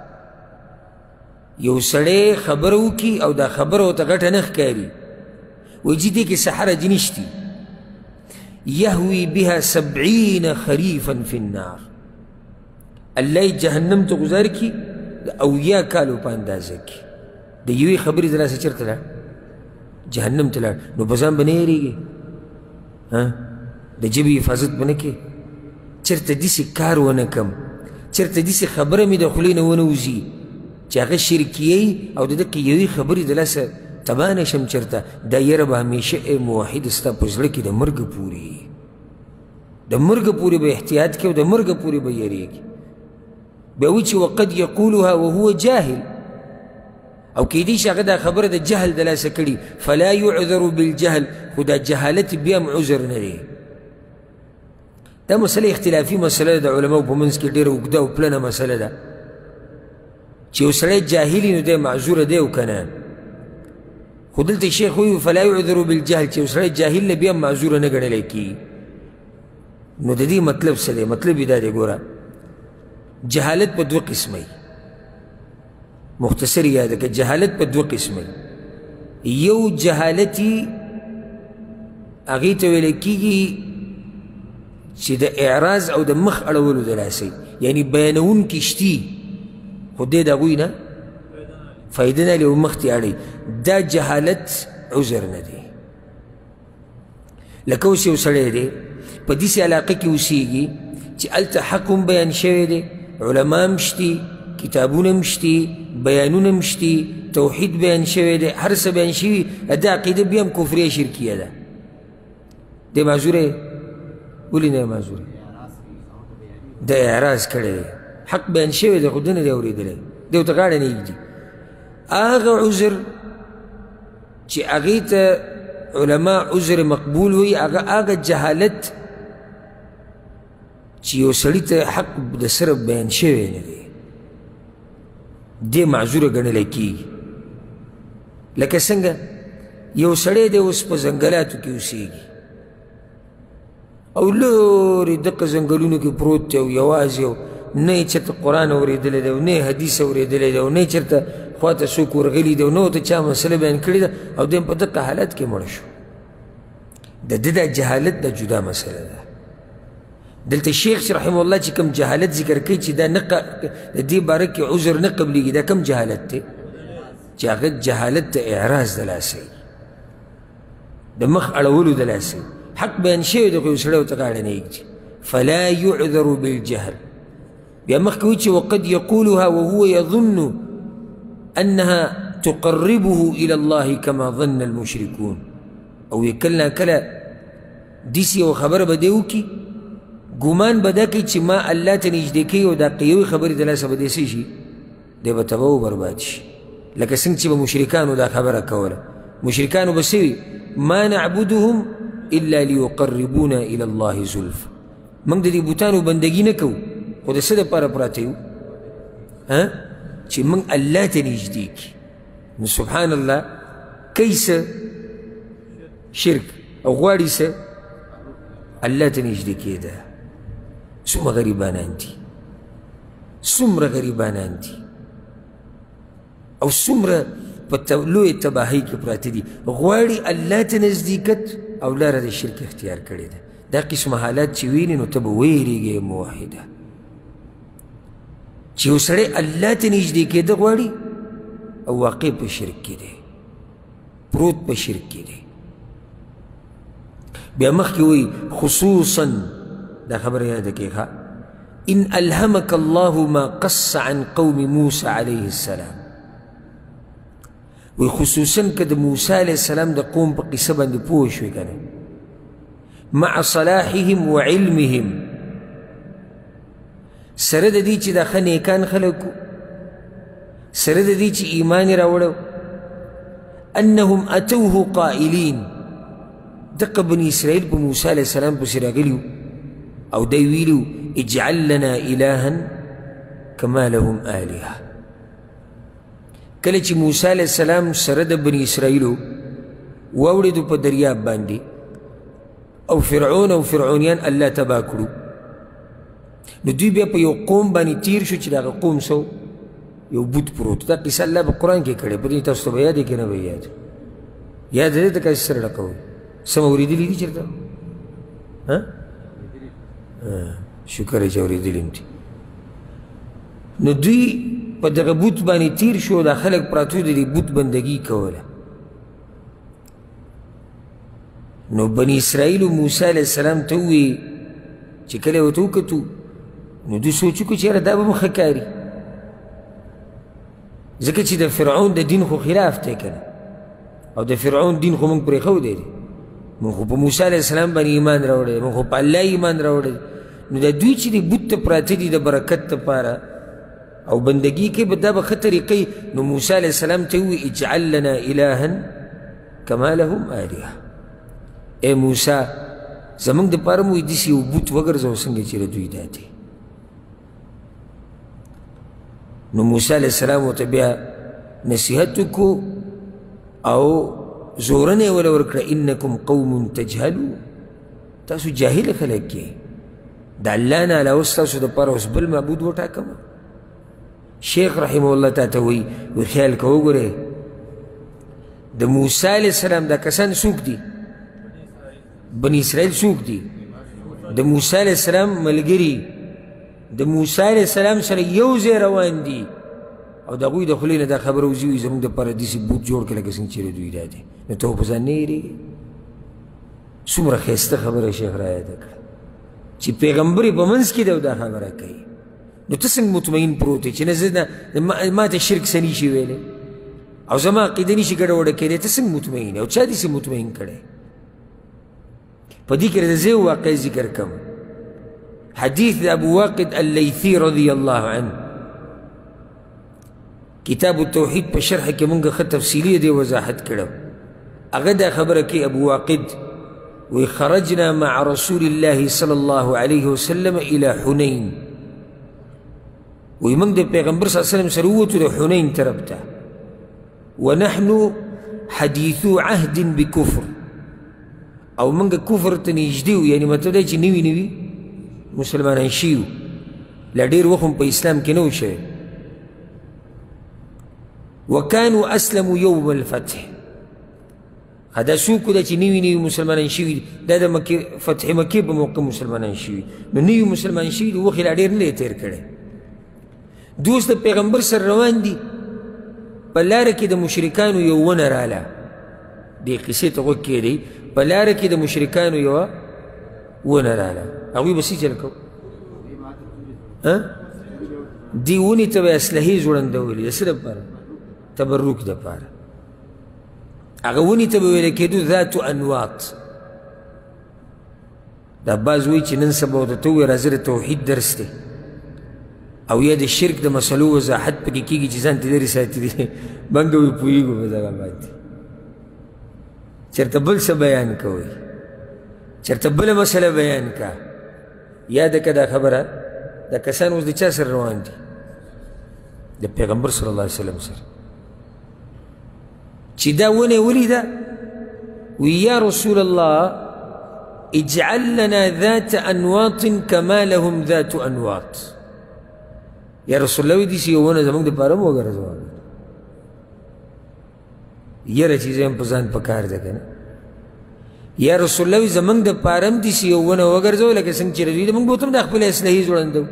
یو سړی خبره وکړي او دا خبره ورته غټه نه ښکاري وایي چې دې کې څه حرج نشتي یهوي بها 70 خریفا في النار الله یې جهنم ته ګذار کړي د 80 کالو په اندازه کې د یوې خبرې د لاسه چېرته لاړ جهنم ته لاړ نو په ځان به نه یېرېږي د ژبې حفاظت به نه کوې چېرته داسې کار ونه کړم چېرته داسې خبره مې د خولې نه ونه وځي چې هغه شرکیه او د دقې یوې خبرې د لاسه تباه نه شم چېرته دا یره به همیشه ای موحد ستا په زړه کې د مرګه پورې د مرګه پورې به احتیاط کوي او د مرګه پورې به یېرېږي بیا وایي چې وقد یقولها وهو جاهل او کیدی شي هغه دا خبره د جهل د لاسه کړي فلا يعذر بالجهل خو دا جهالت بیا هم عذر نه دی دا مسله اختلافي مسله ده د علماو په منځ کې ډېره اوږده او پلنه مسله ده چې یو سړی جاهل نو دی معذوره دی او که نه خو دلته شیخ وایي فلا يعذر بالجهل چې یو سړی جاهل نه بیا هم معذوره نه ګڼلی کېږي نو د دې مطلب څه دی مطلب یې دا دی ګوره جهالت په دوه قسمه مختصر یاده که جهالت په دوه قسمه یو جهالتي هغې ته ویلی کېږي چې د اعراض او د مخ اړولو د لاسه یعنی بیانونکي شتي خو دی د هغوی نه فایده نه لري او مخ تې اړوي دا جهالت عذر نه دی لکه اوس یو سړی دی په داسې علاقه کې اوسېږي چې هلته حق هم بیان شوی دی علما هم شتي کتابونه هم شتي بیانونه هم شتي توحید بیان شوی دی هر څه بیان شوي دا عقیده بیا هم کفریه شرکیه ده دی معذوره ولې نه معذوره د اعراض کړی دی حق بیان شوی دی خو ده نه دی اورېدلی دی ورته غاړه نه ایږدي هغه عذر چې هغې ته علما عذر مقبول وي هغه جهالت چې یو سړي ته حق د سره بیان شوی نه دی دې معذوره ګڼلی کېږي لکه څنګه یو سړی دی اوس په ځنګلاتو کې اوسېږي او لورې دقه ځنګلونو کې پروت دی او یوازې او نه یې چېرته قرآن اورېدلی دی او نه یې حدیث اورېدلی دی او نه یې چېرته خواته څوک ورغلي دی او نه ورته چا مسله بیان کړې ده او دی په دقه حالت کې مړ شو د ده دا جهالت دا جدا مسله ده دلته شیخ رحمه الله چې کوم جهالت ذکر کوي چې دا د دې باره کې عذر نه قبلیږي دا کوم جهالت دی چې هغه جهالت د اعراض د لاسه د مخ اړولو د لاسه حق بیان شوی دی خو یو سړی ورته غاړه نه ایږدي فلا يعذر بالجهل بیا مخکې وایي چې وقد یقولها وهو یظن انها تقربه الى الله كما ظن المشركون او کله کله داسې یو خبره به دی وکړي ګمان به دا کوي چې ما الله ته نږدې کوي او دا یوې خبرې د لاسه به دی څه شي دی به تباه و برباد شي لکه څنګه چې به مشرکانو دا خبره کوله مشرکانو به څه وي ما نعبدهم الا ليقربونا الى الله زلفا موږ د دې بوتانو بندګي نه کوو خو د څه دپاره پراته یو چې موږ الله ته نږدې کړي نو سبحان الله کوي څه شرک او غواړي څه الله ته نږدې کېده څومره غریبانان دي څومره غریبانان دي او څومره په لویې تباهۍ کې پراته دي غواړي الله ته نزدېکت او لاره د شرک اختیار کړې ده دا قسم حالات چې ویني نو ته به ویرېږې موحده چې یو سړی الله ته نږدې کېده غواړي او واقع په شرک کې دی پروت په شرک کې دی بیا مخکې وایي خصوصا دا خبره یاده کې ښه ان الهمك الله ما قص عن قوم موسى عليه السلام وی خصوصا که د موسی علیه السلام د قوم په قصه باندې پوه شوې که نه مع صلاحهم وعلمهم سره د دې چې دا ښه نیکان خلک سره د دې چې ایمان یې راوړو انهم اتوه قائلین دقه بني اسرائیل په موسی علیه السلام پسې راغلي او دی ویلي اجعل لنا الها کما لهم آلهه کله چې موسی علیه السلام سره د بني اسرائیلو واوړېدو په دریاب باندې او فرعون او فرعونیان الله تباه کړو نو دوی بیا په یو قوم باندې تیر شو چې دغه قوم سو یو بوت پروت دا قصه الله په قرآن کې کړې په دې تاسو ته به یاد یې که نه به یاد یاد دی ته کاسې سره ډکوئ سم اورېدلي دي چېرته شکر چې اورېدلي م دي نو دوی په دغه بوت باندې تیر شو دا خلک پراتو د دې بوت بندګي کوله نو بني اسرائیلو موسی علیه السلام ته ووی چې کله یې ورته وکتو نو دوی سوچ وکړو چې یاره دا به م ښه کاري ځکه چې د فرعون د دین خو خلاف دی که نه او د فرعون دین خو موږ پرېښودی دی موږ خو په موسی علیه السلام باندې ایمان راوړی موږ خو په الله ایمان راوړی نو دا دوی چې د بوت ته پراته دي د برکت دپاره او بندګي کوي به دا به ښه طریقې نو موسی علیه السلام ته ووایي اجعل لنا الها کما لهم آلهه ای موسی زموږ دپاره مو داسې یو بوت وګرځوه څنګه چې د دوی دا دی نو موسی علیه السلام ورته بیا نصیحت وکړو او زورنه یې وله ورکړه انکم قوم تجهلون تاسو جاهل خلک یې د الله نه علاوه ستاسو دپاره اوس بل معبود وټاکمه شیخ رحمه الله تا ته وایي وی خیال که وګورئ د موسی علیه السلام دا کسان څوک دي بني اسرائیل څوک دي د موسی علیه السلام ملګري د موسی علیه السلام سره یو ځای روان دي او د هغوی د خولې نه دا خبره وځي وي زموږ دپاره داسې بوت جوړ کړه لکه څنګه چې دوی دا دی نو ته خو په ځان نه یېرېږې څومره ښایسته خبره شیخ رایاده کړه چې پیغمبر یې په منځ کې دی او دا خبره کوي نو ته څنګه مطمئن پروت یې چې نه زه ما ته شرک څه نشي ویلی او زما عقیده نشي ګډوډه کېدی ته څنګه مطمئن او چا داسې مطمئن کړی په دې کې د زه یو واقع ذکر کوم حدیث د ابو واقد اللیثي رضی الله عنه کتاب التوحید په شرح کې مونږ ښه تفصیلي دی وضاحت کړو هغه دا خبره کوي ابو واقد وی خرجنا مع رسول الله صلی الله علیه وسلم الى حنین وی مونږ د پیغمبر صلی الله علیه وسلم سره ووتو د حنین طرف ته ونحن حدیثو عهد بکفر او مونږ کفر ته نږدې وو یعنې مطلب دی چې نوي نوي مسلمانان شي وو لا ډېر وخت هم په اسلام کې نه و شوی وكانوا اسلموا يوم الفتح هذا څوک ده چې نوي نوي مسلمانان شوي دي دا د مکې فتح مکې په موقع مسلمانان شوي نو نوي مسلمان شوي دي وخت یې لا ډېر نه دی تېر کړی دوی اوس د پیغمبر سره روان دي په لاره کې د مشرکانو یو ونه راله دې قصې ته غوږ کېږدئ په لاره کې د مشرکانو یوه ونه راله هغوی به څه چل کوو دې ونې ته به اسلحې ځوړندولې د څه دپاره تبرک دپاره هغه ونې ته به ویله کېدو ذات انواط دا بعض وایي چې نن سبا ورته ته ووایې راځه د توحید درس دی او یا د شرک د مسلو وضاحت پکې کېږي چې ځان ته لرې ساتي دي بنګه وي پوهېږو په دغه باندې چېرته بل څه بیان کوئ چېرته بله مسله بیان کا یاده که دا خبره دا کسان اوس د چا سره روان دي د پیغمبر صلی الله علیه وسلم سره چې دا ونه یې ولیده وی یا رسول الله اجعل لنا ذات انواط کما لهم ذات انواط یا رسول الله وی داسې یو ونه زموږ دپاره م وګرځوه یره چې زه هم په ځان پکار ده که نه یا رسول الله وی زموږ دپاره هم داسې یو ونه وګرځوه لکه څنګه چې دوی د موږ به ورته هم د خپلې اسلحې ځوړندو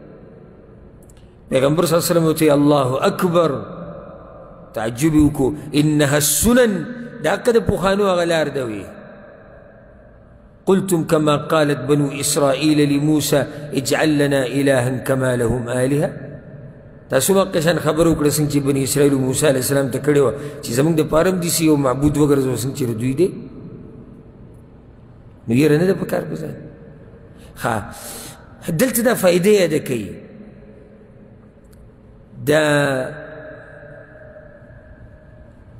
پیغمبر صلی الله علیه وسلم ورته الله اکبر تعجب یې وکړو انها السنن دا که د پخوانو هغه لار ده وی قلتم كما قالت بنو إسرائيل لموسى اجعل لنا إلها كما لهم آلهة تاسو ما قشان خبر وکړه څنګه چې بني اسرائیل موسی علیه السلام ته کړې وه چې زموږ دپاره هم داسې یو معبود وګرځوه څنګه چې د دوی دی نو یره نه ده په کار په ځان دلته دا فایده یاده کوي دا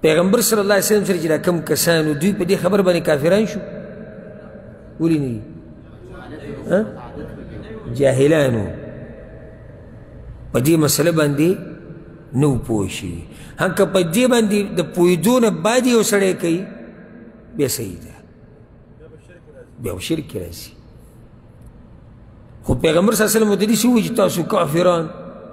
پیغمبر صلی اللہ علیہ وسلم سره چې دا کم کسانو دوی په دې خبر باندې کافران شو ولې نه دي جاهلانو په دې مسله باندې نه پوه شوي که په دې باندې د پوهېدو نه بعد یو سړی کوي بیا صحیح ده بیا شرک کې راځي خو پیغمبر صلی الله علیه وسلم ورته داسې ووایي چې تاسو کافران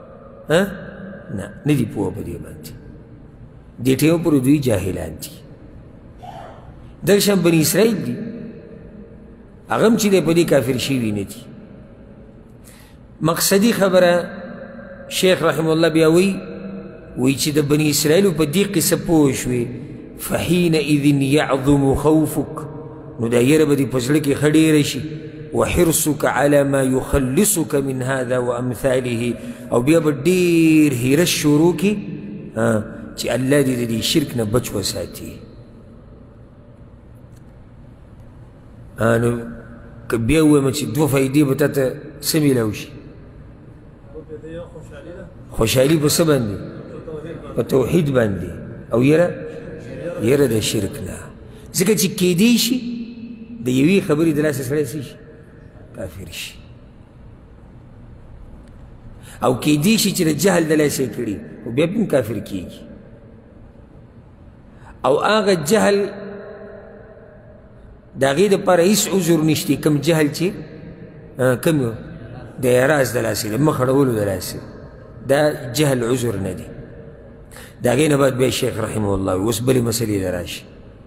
نه دي پوه په دې باندې دې ټیمه پورې دوی جاهلان دي دغه شان بني اسرائیل دي هغه هم چې دی په دې کافر شوي نه دي مقصدي خبره شیخ رحمه الله بیا وی چې د بني اسرائیلو په دې قصه پوه شوې فحینئذ یعظم خوفک نو دا یره به دې په زړه کې ښه ډېره شي وحرصک علی ما یخلصک من هذا وامثاله او بیا به ډېر هیرس شروع کړي چې الله دې د دې شرک نه بچ وساتي نو که بیا ووایم چې دوه فایدې به تا ته څه میلاو شي خوشحالي په څه باندې په توحید باندې او یره د شرک نه ځکه چې کیدی شي د یوې خبرې د لاسه سړی څه شي کافر شي او کیدی شي چې د جهل د لاسه یې کړي خو بیا هم کافر کیږي او هغه جهل د هغې دپاره هېڅ عذر نشته کوم جهل چې کوم یو د اعراض د لاسې د مخ اړولو د لاسې دا جهل عذر نه دی د هغې نه بعد بیا شیخ رحمه الله اوس بلې مسلې ته راشي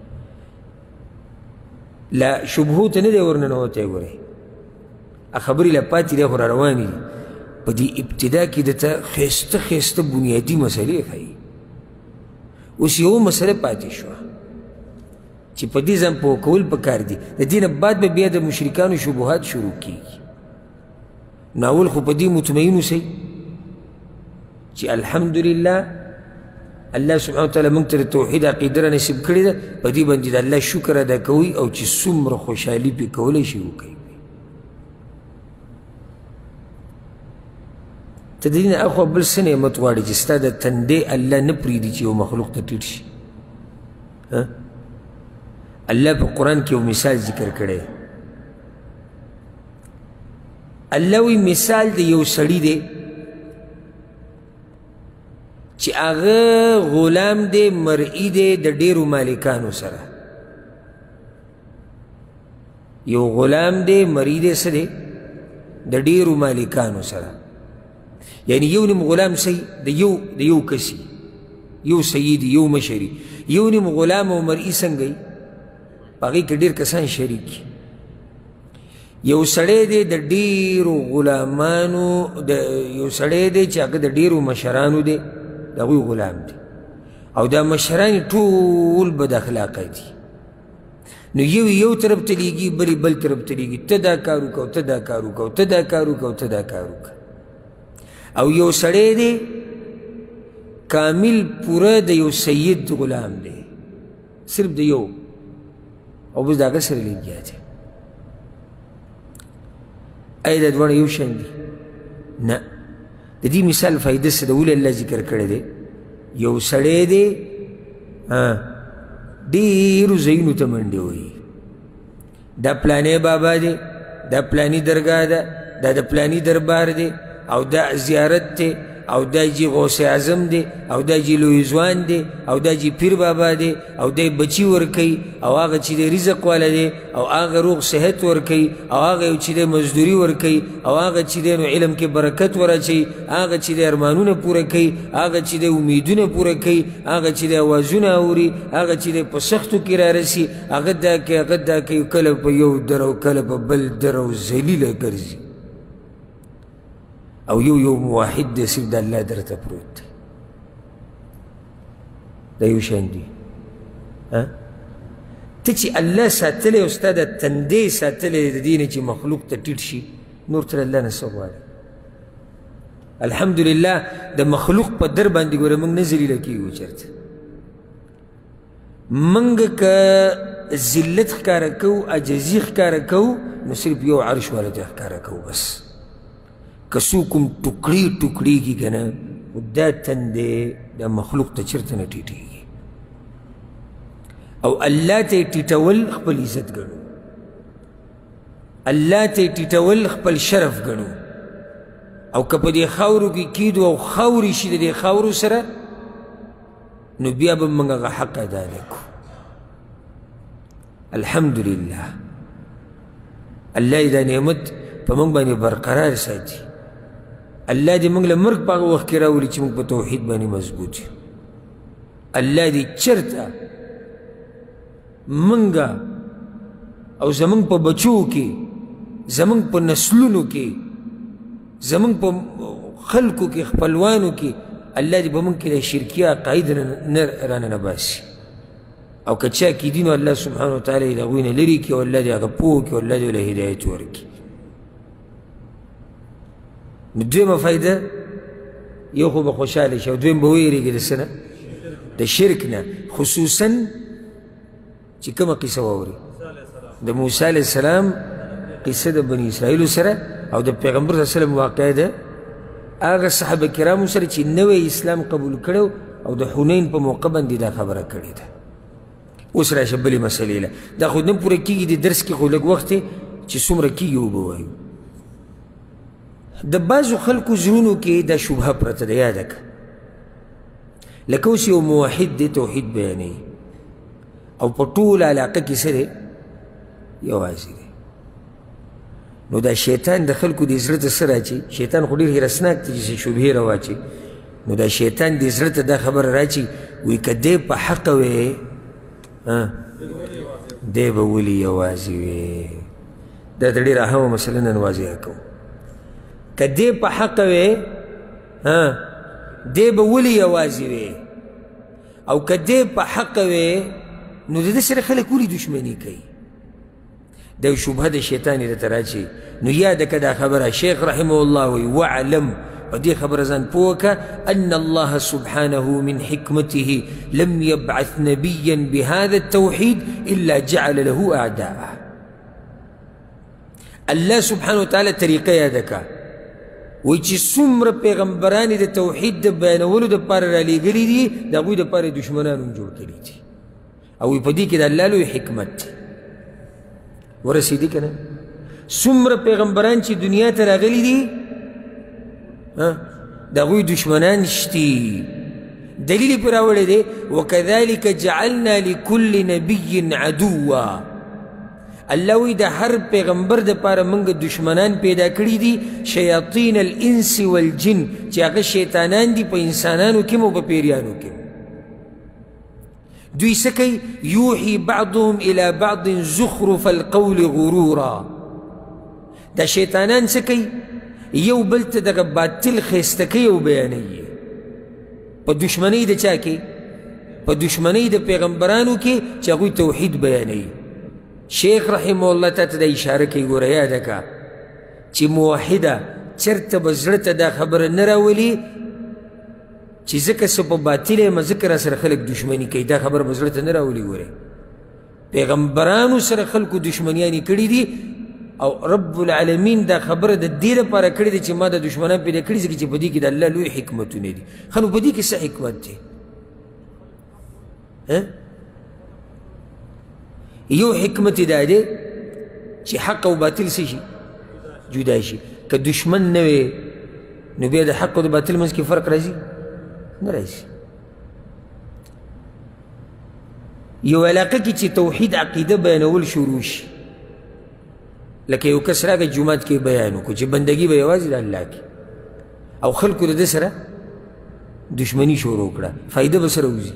لا شبهو ته نه دی ورننوتی ګورئ خبرې لا پاتې دی خو را روانې دي په دې ابتدا کې درته ښایسته ښایسته بنیادي مسلې ښایي اوس یو مسله پاتې شوه چې په دې ځان پوه کول پکار دي د دې نه بعد به بیا د مشرکانو شبهات شروع کېږي نو اول خو په دې مطمئن اوسئ چې الحمدلله الله سبحانه وتعالی موږ ته د توحید عقیده را نصیب کړې ده په دې باندې د الله شکر ادا کوئ او چې څومره خوشحالي پرې کولی شي وکوئ ته د دې نه اخوا بل څه نعمت غواړې چې ستا د تندې الله نه پرېږدي چې یو مخلوق ته ټیټ شي الله په قرآن کې یو مثال ذکر کړی الله وی مثال د یو سړي دی چې هغه غلام دی مرئی دی د ډېرو مالکانو سره یو غلام دی مرئی دی څه دی د ډېرو مالکانو سره یعنی یو نیم غلام سی د یو کسی یو سیدی یو مشری یو نیم غلام او مرئی څنګه وي په هغې کې ډېر کسان شریک یو سړی دی د ډېرو غلامانو یو سړی دی چې هغه د ډېرو مشرانو دی د هغوی غلام دی او دا مشران ټول بد اخلاقه دي نو یو طرف ته لیږي بلې بل طرف ته لیږي ته دا کار وکړه ته دا کار وکړه ته دا کار وکړه ته دا کار وکړه او یو سړی دی کامل پوره د یو سید غلام دی صرف د یو او بس د هغه سره لګیا دی آیا دا دواړه یو شان دي نه د دې مثال فایده څه ده ولې الله ذکر کړی دی یو سړی دی ډېرو ځایونو ته منډې وهي دا پلانی بابا دی دا پلانی درګاه ده دا د پلانی دربار دی او دا زیارت دی او دا جی غوث اعظم دی او دا جی لوی ځوان دی او دا جی پیر بابا دی او دا بچی ورکوي او هغه چې دی رزق والا دی او هغه روغ صحت ورکوي او هغه یو چې دی مزدوري ورکوي او هغه چې دی نو علم کې برکت وراچوي هغه چې دی ارمانونه پوره کوي هغه چې دی امیدونه پوره کوي هغه چې دی اوازونه اوري هغه چې دی په سختو کې رارسي هغه دا کوي هغه دا کوي کله په یو در او کله په بل در او ذلیله ګرځي او یو موحد دی صرف د الله درته پروت دی دا یو شان دي ته چې الله ساتلی او ستا د تندې ساتلی د دې نه چې مخلوق ته ټیټ شي نور تر الله نه څه غواړې الحمدلله د مخلوق په در باندې ګوره موږ نه ذلیله کېږو چېرته موږ که ذلت ښکاره کوو عجزي ښکاره کوو نو صرف یو عرش والا ته ښکاره کوو بس که څوک هم ټوکړي کېږي که نه دا تندې د مخلوق ته چېرته نه ټیټېږي او الله ته ټیټول خپل عزت ګڼو، الله ته ټیټول خپل شرف ګڼو. او که په دې خاورو کې کیدو او خاورې شي د دې خاورو سره، نو بیا به موږ هغه حق ادا نه کړو. الحمدلله الله دا نعمت په موږ باندې برقرار ساتي. الله دې موږ له مرګ په هغه وخت کې راولي چې موږ په توحید باندې مضبوط یو. الله دې چېرته موږ او زموږ په بچو کې، زموږ په نسلونو کې، زموږ په خلکو کې، خپلوانو کې، الله دې به موږ کې د شرکي عقاید نه رانه باسي. او که چا کیدي نو الله سبحانه وتعالی یې د هغوی نه لرې کړي او الله دې هغه پوه کړي او الله دې له هدایت ورکړي. نو دویمه فایده، یو خو به خوشحاله شي او دویم به ویرېږي د څه نه؟ د شرک نه. خصوصا چې کومه قصه واوري د موسی علیه السلام قصه د بني اسرائیلو سره او د پیغمبر صلی الله علیه وسلم واقعه ده هغه صحابه کرامو سره چې نوی اسلام قبول کړو او د حنین په موقع باندې دا خبره کړې ده. اوس راشه بلې مسلې له دا خو نه پوره کېږي، د درس کې خو لږ وخت دی چې څومره کېږي وبه وایو. د بعضو خلکو زړونو کې دا شبهه پرته ده، یاده که لکه اوس یو موحد دی توحید بیانوي او په ټوله علاقه کې څه دی؟ یوازې دی. نو دا شیطان د خلکو د زړه ته څه راچي؟ شیطان خو ډېر هیرسناک دی چې شبهې راواچي. نو دا شیطان د زړه ته دا خبره راچي، وایي که دی په حقه وی دی به ولي یوازې وی. دا ته ډېره اهمه مسله نن واضحه کوو. که دی په حقه وی دی به ولي یوازې وی، او که دی په حقه وی نو د ده سره خلک ولي دشمني کوي. دا یو شبهه د شیطان یې درته راچي. نو یاده که دا خبره شیخ رحمه الله وی وعلم، په دې خبره ځان پوه که ان الله سبحانه من حکمته لم يبعث نبيا بهذا التوحيد الا جعل له اعداءه. الله سبحانه وتعالى طریقه یاده که وی چې څومره پیغمبران د توحید د بیانولو دپاره رالیږلي دي د هغوی دپاره دشمنان هم جوړ کړي دي. او په دې کې د الله لوی حکمت دی. ورسېدي که نه؟ څومره پیغمبران چې دنیا ته راغلي دي د هغوی دشمنان شتي. دلیل یې پرې راوړی دی وکذلک جعلنا لکل نبي عدوا. الله وی د هر پیغمبر دپاره موږ دشمنان پیدا کړي دي، شیاطین الانس والجن، چې هغه شیطانان دي په انسانانو کې او په پیریانو کې. دوی څه کوي؟ یوحي بعضهم الى بعض زخرف القول غرورا. دا شیطانان څه کوي؟ یو بل ته دغه باطل ښایسته کوي او بیانوي. په دشمنۍ د چا کې؟ په دشمنۍ د پیغمبرانو کې چې هغوی توحید بیانوي. شیخ رحمه الله تا ته دا اشاره کوي، ګوره یاده که چې موحده چېرته به زړه ته دا خبره نه راولي چې ځکه څه په باطل یم ځکه را سره خلک دشمني کوي. دا خبره به زړه ته نه راولي. ګورې پیغمبرانو سره خلکو دشمنیانې کړي دي او رب العالمین دا خبره د دې لپاره کړې ده چې ما دا دشمنان پیدا کړي ځکه چې په دې کې د الله لوی حکمتونه دي. ښه نو په دې کې څه حکمت دی؟ یو حکمت دا دی چې حق او باطل څه شي؟ جدا شي. که دشمن نه وي نو بیا د حق او د باطل منځ کې فرق راځي؟ نه راځي. یو علاقه کې چې توحید عقیده بیانول شروع شي، لکه یو کس راغی جومات کې بیان وکړو چې بندګي به یوازې د الله کې، او خلکو د ده سره دشمني شروع کړه، فایده به سره وځي؟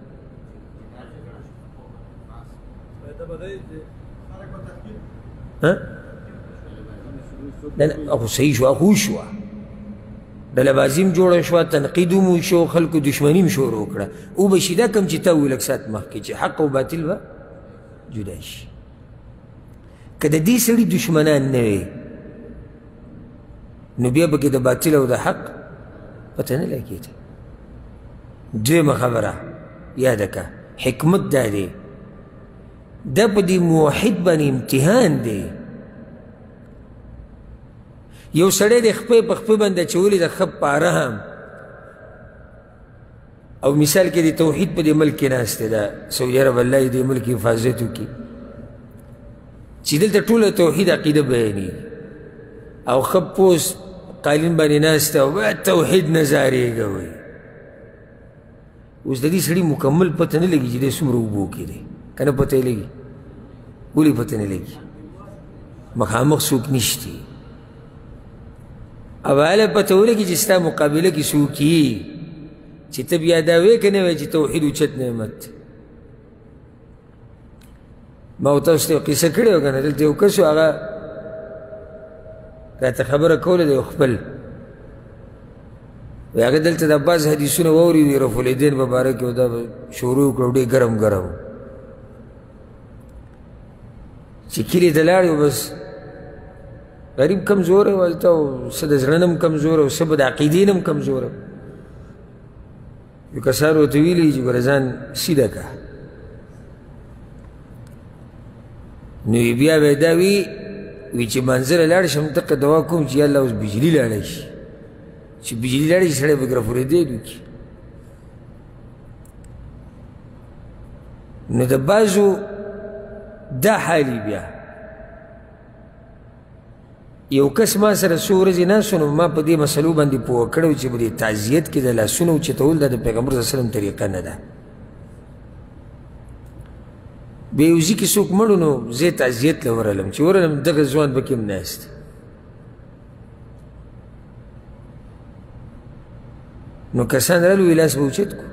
اخو صحیح شو، اخو شوه ډلهبازي م جوړه شوه، تنقید هم وشو، خلکو دشمني م شروع کړه. او به شي دا کوم چې تا وویل لږ ساعت مخکې چې حق او باطل به جدا شي. که د دې سړي دشمنان نه وي نو بیا به کې د باطل او د حق پته نه لګېده. دویمه خبره یاده که حکمت دا دی، دا په دې موحد باندې امتحان دی. یو سړی د خپې په خپې باندې اچولې د ښه پاره هم او مثال کې د توحید په دې ملک کې ناست دی دا سعودي عرب الله یې دې ملک حفاظت وکړي چې دلته ټوله توحید عقیده بیانېږي او ښه پوست قالین باندې ناست او باید توحید نه زارېږه وایي اوس د دې سړي مکمل پته نه لګي چې دی څومره اوبو کې دی که نه پته یې لګي ولې پته نه لګي مخامخ څوک نشتی او هله پته ولګي چې ستا مقابله کې څوک یي چې ته بیا دا وایې که نه وایې چې توحید اوچت نعمت دی ما و تاسو ته یو قصه کړې وه که نه دلته یو کس و هغه راته خبره کوله د یو خپل وی هغه دلته دا بعض حدیثونه واورېدي رفع الیدین په باره کې دا شروع وکړه ډېر ګرم ګرم چې کلي ته لاړ بس غریب کمزوری و هلته او څه د زړه نه هم کمزوری او څه به د عقیدې نه هم کمزوری یو کسانو ورته ویلي چې ګوره ځان سیده که نو بیا به دا وي چې منزله لاړ شم دقه دعا کوم چې الله اوس بجلي لاړی شي چې بجلي لاړی شي سړی به ګرفورېدین وکړي نو د بعضو دا حالي بیا یو کس ما سره څو ورځې ناست نو ما په دې مسلو باندې پوه کړی چې په دې تعزیت کې د لاسونو اوچتول دا د پیغمبر صلی الله علیه وسلم طریقه نه ده بیا یو ځي کې څوک مړو نو زه یې تعزیت له ورغلم چې ورغلم دغه ځوان پکې هم ناست نو کسان رالو وی لاس به اوچت کړو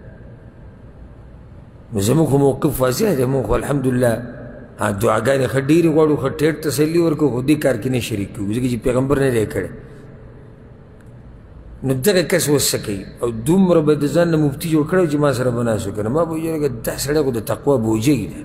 نو زموږ خو موقف واضح دی موږ خو الحمدلله دعاګانې ښه ډېرې غواړو ښه ټیټ تسلي ورکړو خو دې کار کې نه شریک کړو ځکه چې پیغمبر نه دی کړی نو دغه کس اوس څه کوي او دومره به د ځان نه مفتي جوړ کړی چې ما سره به ناست و که نه ما به ویل دا سړی خو د تقوا بوجۍ ده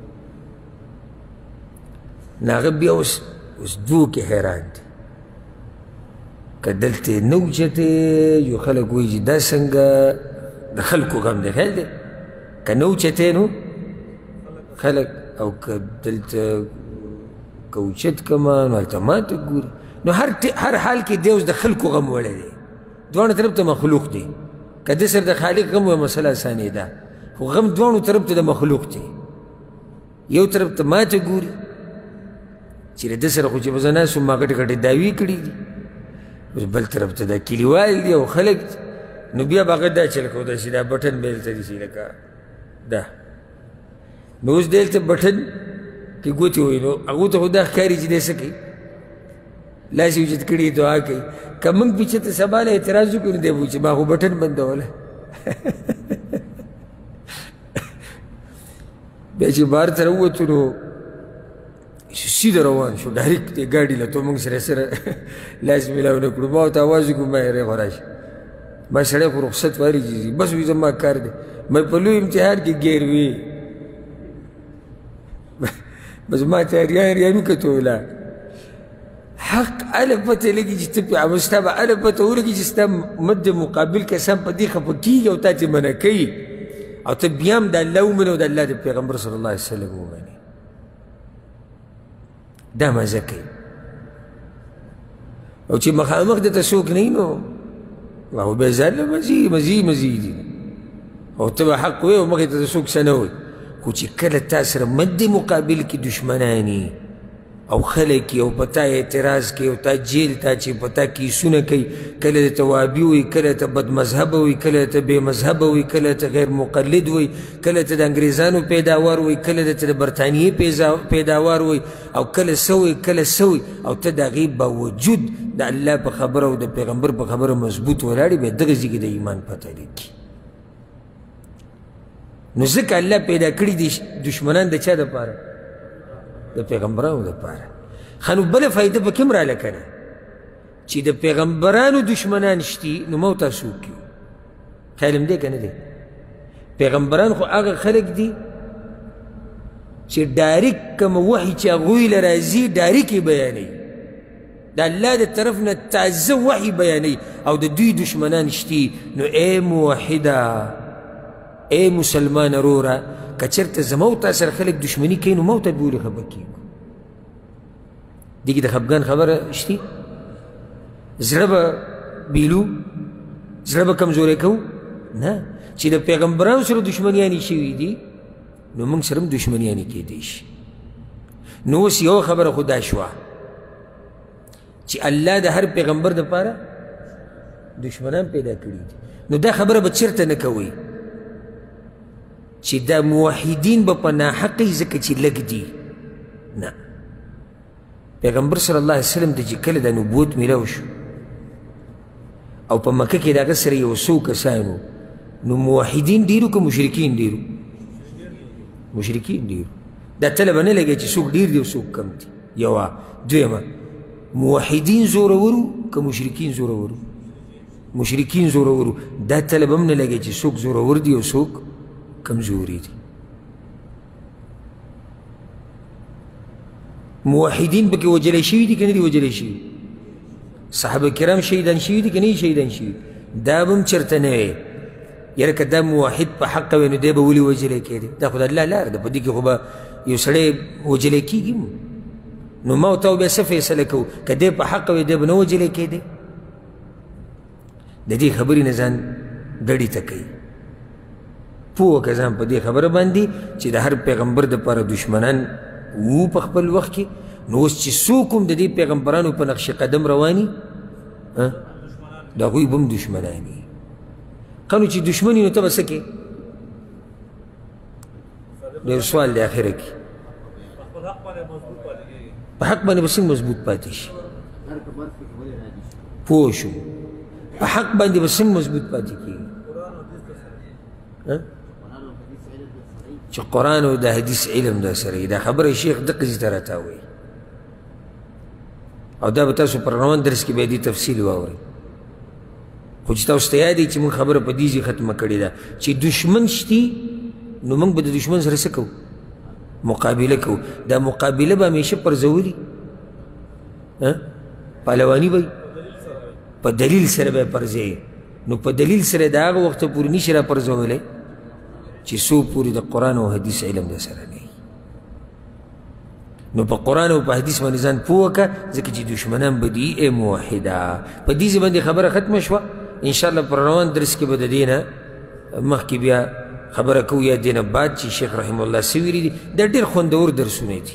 نو هغه بیا اوس دوو کې حیران دی که دلته نه اوچتې جو خلک وایي چې دا څنګه د خلکو غم دی خیال دی که نه اوچتې نو خلک او که دلته که اوچت کړمه نو هلته ماته ګوري نو هر حال کې دی اوس د خلکو غم وړی دی دواړو طرف ته مخلوق دی که ده سره د خالق غم وی مسله اسانې ده خو غم دواړو طرف ته د مخلوق دی یو طرف ته ماته ګوري چې ده سره خو چې به زه ناست وم ما ګټې ګټې دعوې کړي دي اوس بل طرف ته دا کلیوال دي او خلک نو بیا به هغه دا چل کوو داسې دا بټن به دلته داسې لکه دا نو اوس دلته بټن کې ګوتې ووایي نو هغو ته خو دا ښکاري چې دی څه کوي لاس یې اوچت کړي دعا کوي که موږ پیچه ته سبا له اعتراض وکړو نو دی به چې ما خو بټن بندولی بیا چې بهر ته راووتو نو سیده روان شو ډایرکټ دې ګاډي له تو موږ سره لاس میلاو نه کړو ما ورته آواز وکړو ما یې خو راشه ما سړی خو رخصت واري چې بس وي زما کار دی ما په لوی امتحان کې ګیر وي بس ما ته ریانو کتوله حق اله پته لګي چې ته پې ستا به اله پته ولګي چې ستا مد مقابل کسان په دې خفه کېږي او تا چې منع کوي او ته بیا هم د الله ومنې او د الله د پیغمبر صلی الله علیه وسلم ومنې دا مزه کوي او چې مخامخ درته څوک نه وي نو هغه بیا ځان له مزي دي او ته به حق وایې او مخې ته څوک څه نه وایي خو چې کله تا سره مد مقابل کې دشمناني او خلک او په تا اعتراض کوي او تا جیل تا چې په تا کیسونه کوي کله ته وهابي وي کله ته بد مذهبه وي کله ته بې مذهبه وي کله ته غیر مقلد وي کله ته د انګریزانو پیداوار وي کله ته د برطانیې پیداوار وي او کله څه وي کله څه وي او ته د هغې باوجود د الله په خبره او د پیغمبر په خبره مضبوط ولاړې بیا دغه ځای کې د ایمان پته لګي نو ځکه الله پیدا کړي دي دشمنان د چا دپاره د پیغمبرانو دپاره ښه نو بله فایده پکې هم راله که نه چې د پیغمبرانو دشمنان شتي نو ما او تاسو وکړو خیال هم دی که نه دی پیغمبران خو هغه خلک دي چې ډایرک کوم وحي چې هغوی له راځي ډایرک یې بیانوي د الله د طرف نه تازه وحي بیانوي او د دوی دشمنان شتي نو ای موحده ای مسلمان وروره که چېرته زما او تا سره خلک دشمني کوي نو ما او ته به ولې خفه کېږو دې کې د خفګان خبره شتي زړه به بیلو زړه به کمزوری کوو نه چې د پیغمبرانو سره دشمنیانې شوي دي نو موږ سره هم دشمنیانې کېدی شي. نو اوس یوه خبره خو دا شوه چې الله د هر پیغمبر دپاره دشمنان پیدا کړي دي. نو دا خبره به چېرته نه کوئ چې دا موحدین به په ناحقه یي ځکه چې لږ دي. نه، پیغمبر صلی الله علیه وسلم ته چې کله د نبوت میلاو شو او په مکه کې د هغه سره یو څو کسانو، نو موحدین ډېرو که مشرکین ډېرو؟ مشرکین ډېرو. دا تله به نه لګی چې څوک ډېر دي او څوک کم دي. یوه. دویمه، موحدین زورورو که مشرکین زورورو؟ مشرکین زورورو. دا تله به هم نه لګی چې څوک زورور دي او څوک کمزوري دي. موحدین پکې وجلی شوي دي که نه دي وجلی شوي؟ صحابه کرام شهیدان شوي دي که نه دي شهیدان شوي؟ دا به هم چېرته نه وی یاره که دا موحد په حقه وی نو دی به ولې وجلی کېدی؟ دا خو د الله لاره ده، په دې کې خو به یو سړی وجلی کېږي. نو ما او تا بیا څه فیصله کوو؟ که دی په حقه وی دی به نه وجلی کېدی؟ د دې خبرې نه ځان ډډې ته کوي. پوه که ځان په دې خبره باندې چې د هر پیغمبر دپاره دشمنان وو په خپل وخت کې، نو اوس چې څوک هم د دې پیغمبرانو په نقش قدم رواني د هغوی به هم دشمنان وي. ښه نو چې دشمن وي نو ته به څه کې؟ ډېر سوال دی اخره کې، په حق باندې به څنګه مضبوط پاتې شي؟ پوه شو؟ په حق باندې به څنګه مضبوط پاتې کېږي؟ چې قرآن او د حدیث علم دا سره دا خبره شیخ دقه ځي ته راته وایي، او دا به تاسو په روان درس کې به دې تفصیل واورئ. خو چې تاسو ته یاد وي چې موږ خبره په دې ځای ختمه کړې ده چې دشمن شتي نو موږ به د دشمن سره څه کوو؟ مقابله کوو. دا مقابله به همیشه پرځولي، پهلواني به په دلیل سره به پرځوي. نو په دلیل سره د هغه وخته پورې نشي را پرځولی چې څو پورې د قرآن او حدیث علم د سره نه وي. نو په قرآن او په حدیث باندې ځان پوه که، ځکه چې دشمنان به دي ای موحده. په دې ځای باندې خبره ختمه شوه. انشاءالله پر روان درس کې به د دې نه مخکې بیا خبره کوو یا دې نه بعد چې شیخ رحمه الله څه ویلي دي. دا ډېر خوندور درسونه دي.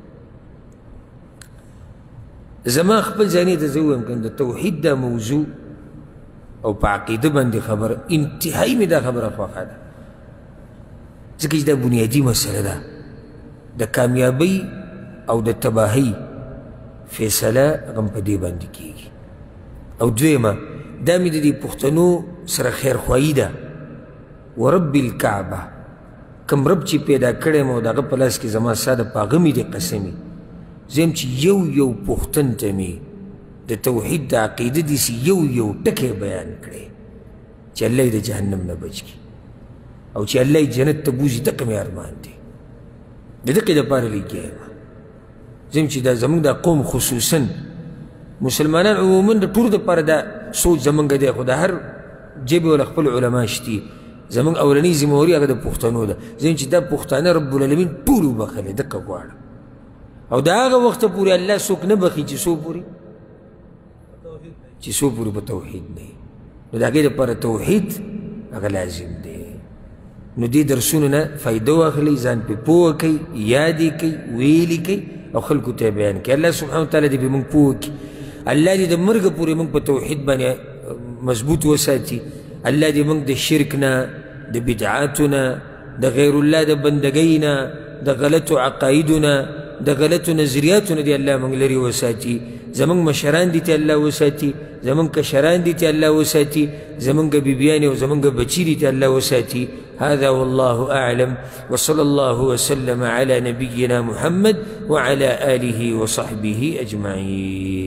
زما خپل ځانې ته زه ووایم که د توحید دا موضوع او په عقیده باندې خبره انتهایي مې دا خبره خوښه ده، ځکه چې دا بنیادي مسله ده. د کامیابۍ او د تباهۍ فیصله هغه په دې باندې کېږي. او دویمه دا مې د دې پښتنو سره خیرخواهي ده، ورب الکعبه، کوم رب چې پیدا کړی م او د هغه په لاس کې زما ستا د په هغه مې دې قسمي زه یم چې یو یو پښتن ته مې د توحید د عقیده داسې یو یو ټکی بیان کړی چې الله یې د جهنم نه بچ کړي او چې الله یې جنت ته بوځي. دقه مې ارمان دی، د دقې دپاره لیکلی یم. زه یم چې دا زموږ دا قوم خصوصا مسلمانان عموما د ټولو دپاره دا سوچ زمونږ دی، خو د هر جبې ولا خپل علما شتي. زمونږ اولنۍ ذمهواري هغه د پښتنو ده. زه یم چې دا پښتانه رب العالمین ټول وبخلي، دقه غواړم. او د هغه وخته پورې الله څوک نه بخي چې څو پورې په توحید نه وي. نو د هغې دپاره توحید هغه لازم دی. نو دې درسونو نه فایده واخلئ، ځان پرې پوه کوئ، یاد یې کوئ، ویلې کوئ او خلکو ته یې بیان کوئ. الله سبحانه وتعالی دې پرې موږ پوه کړي. الله دې د مرګه پورې موږ په توحید باندې مضبوط وساتي. الله دې موږ د شرک نه، د بدعاتو نه، د غیر الله د بندګۍ نه، د غلطو عقایدو نه، د غلطو نظریاتو نه دې الله موږ لرې وساتي. زمونږ مشران دي ته الله وساتي، زمونږ کشران دي ته الله وساتي، زمونږ بیبیانې او زمونږ بچي دي ته الله وساتي. هذا والله أعلم، وصلى الله وسلم على نبينا محمد وعلى آله وصحبه أجمعين.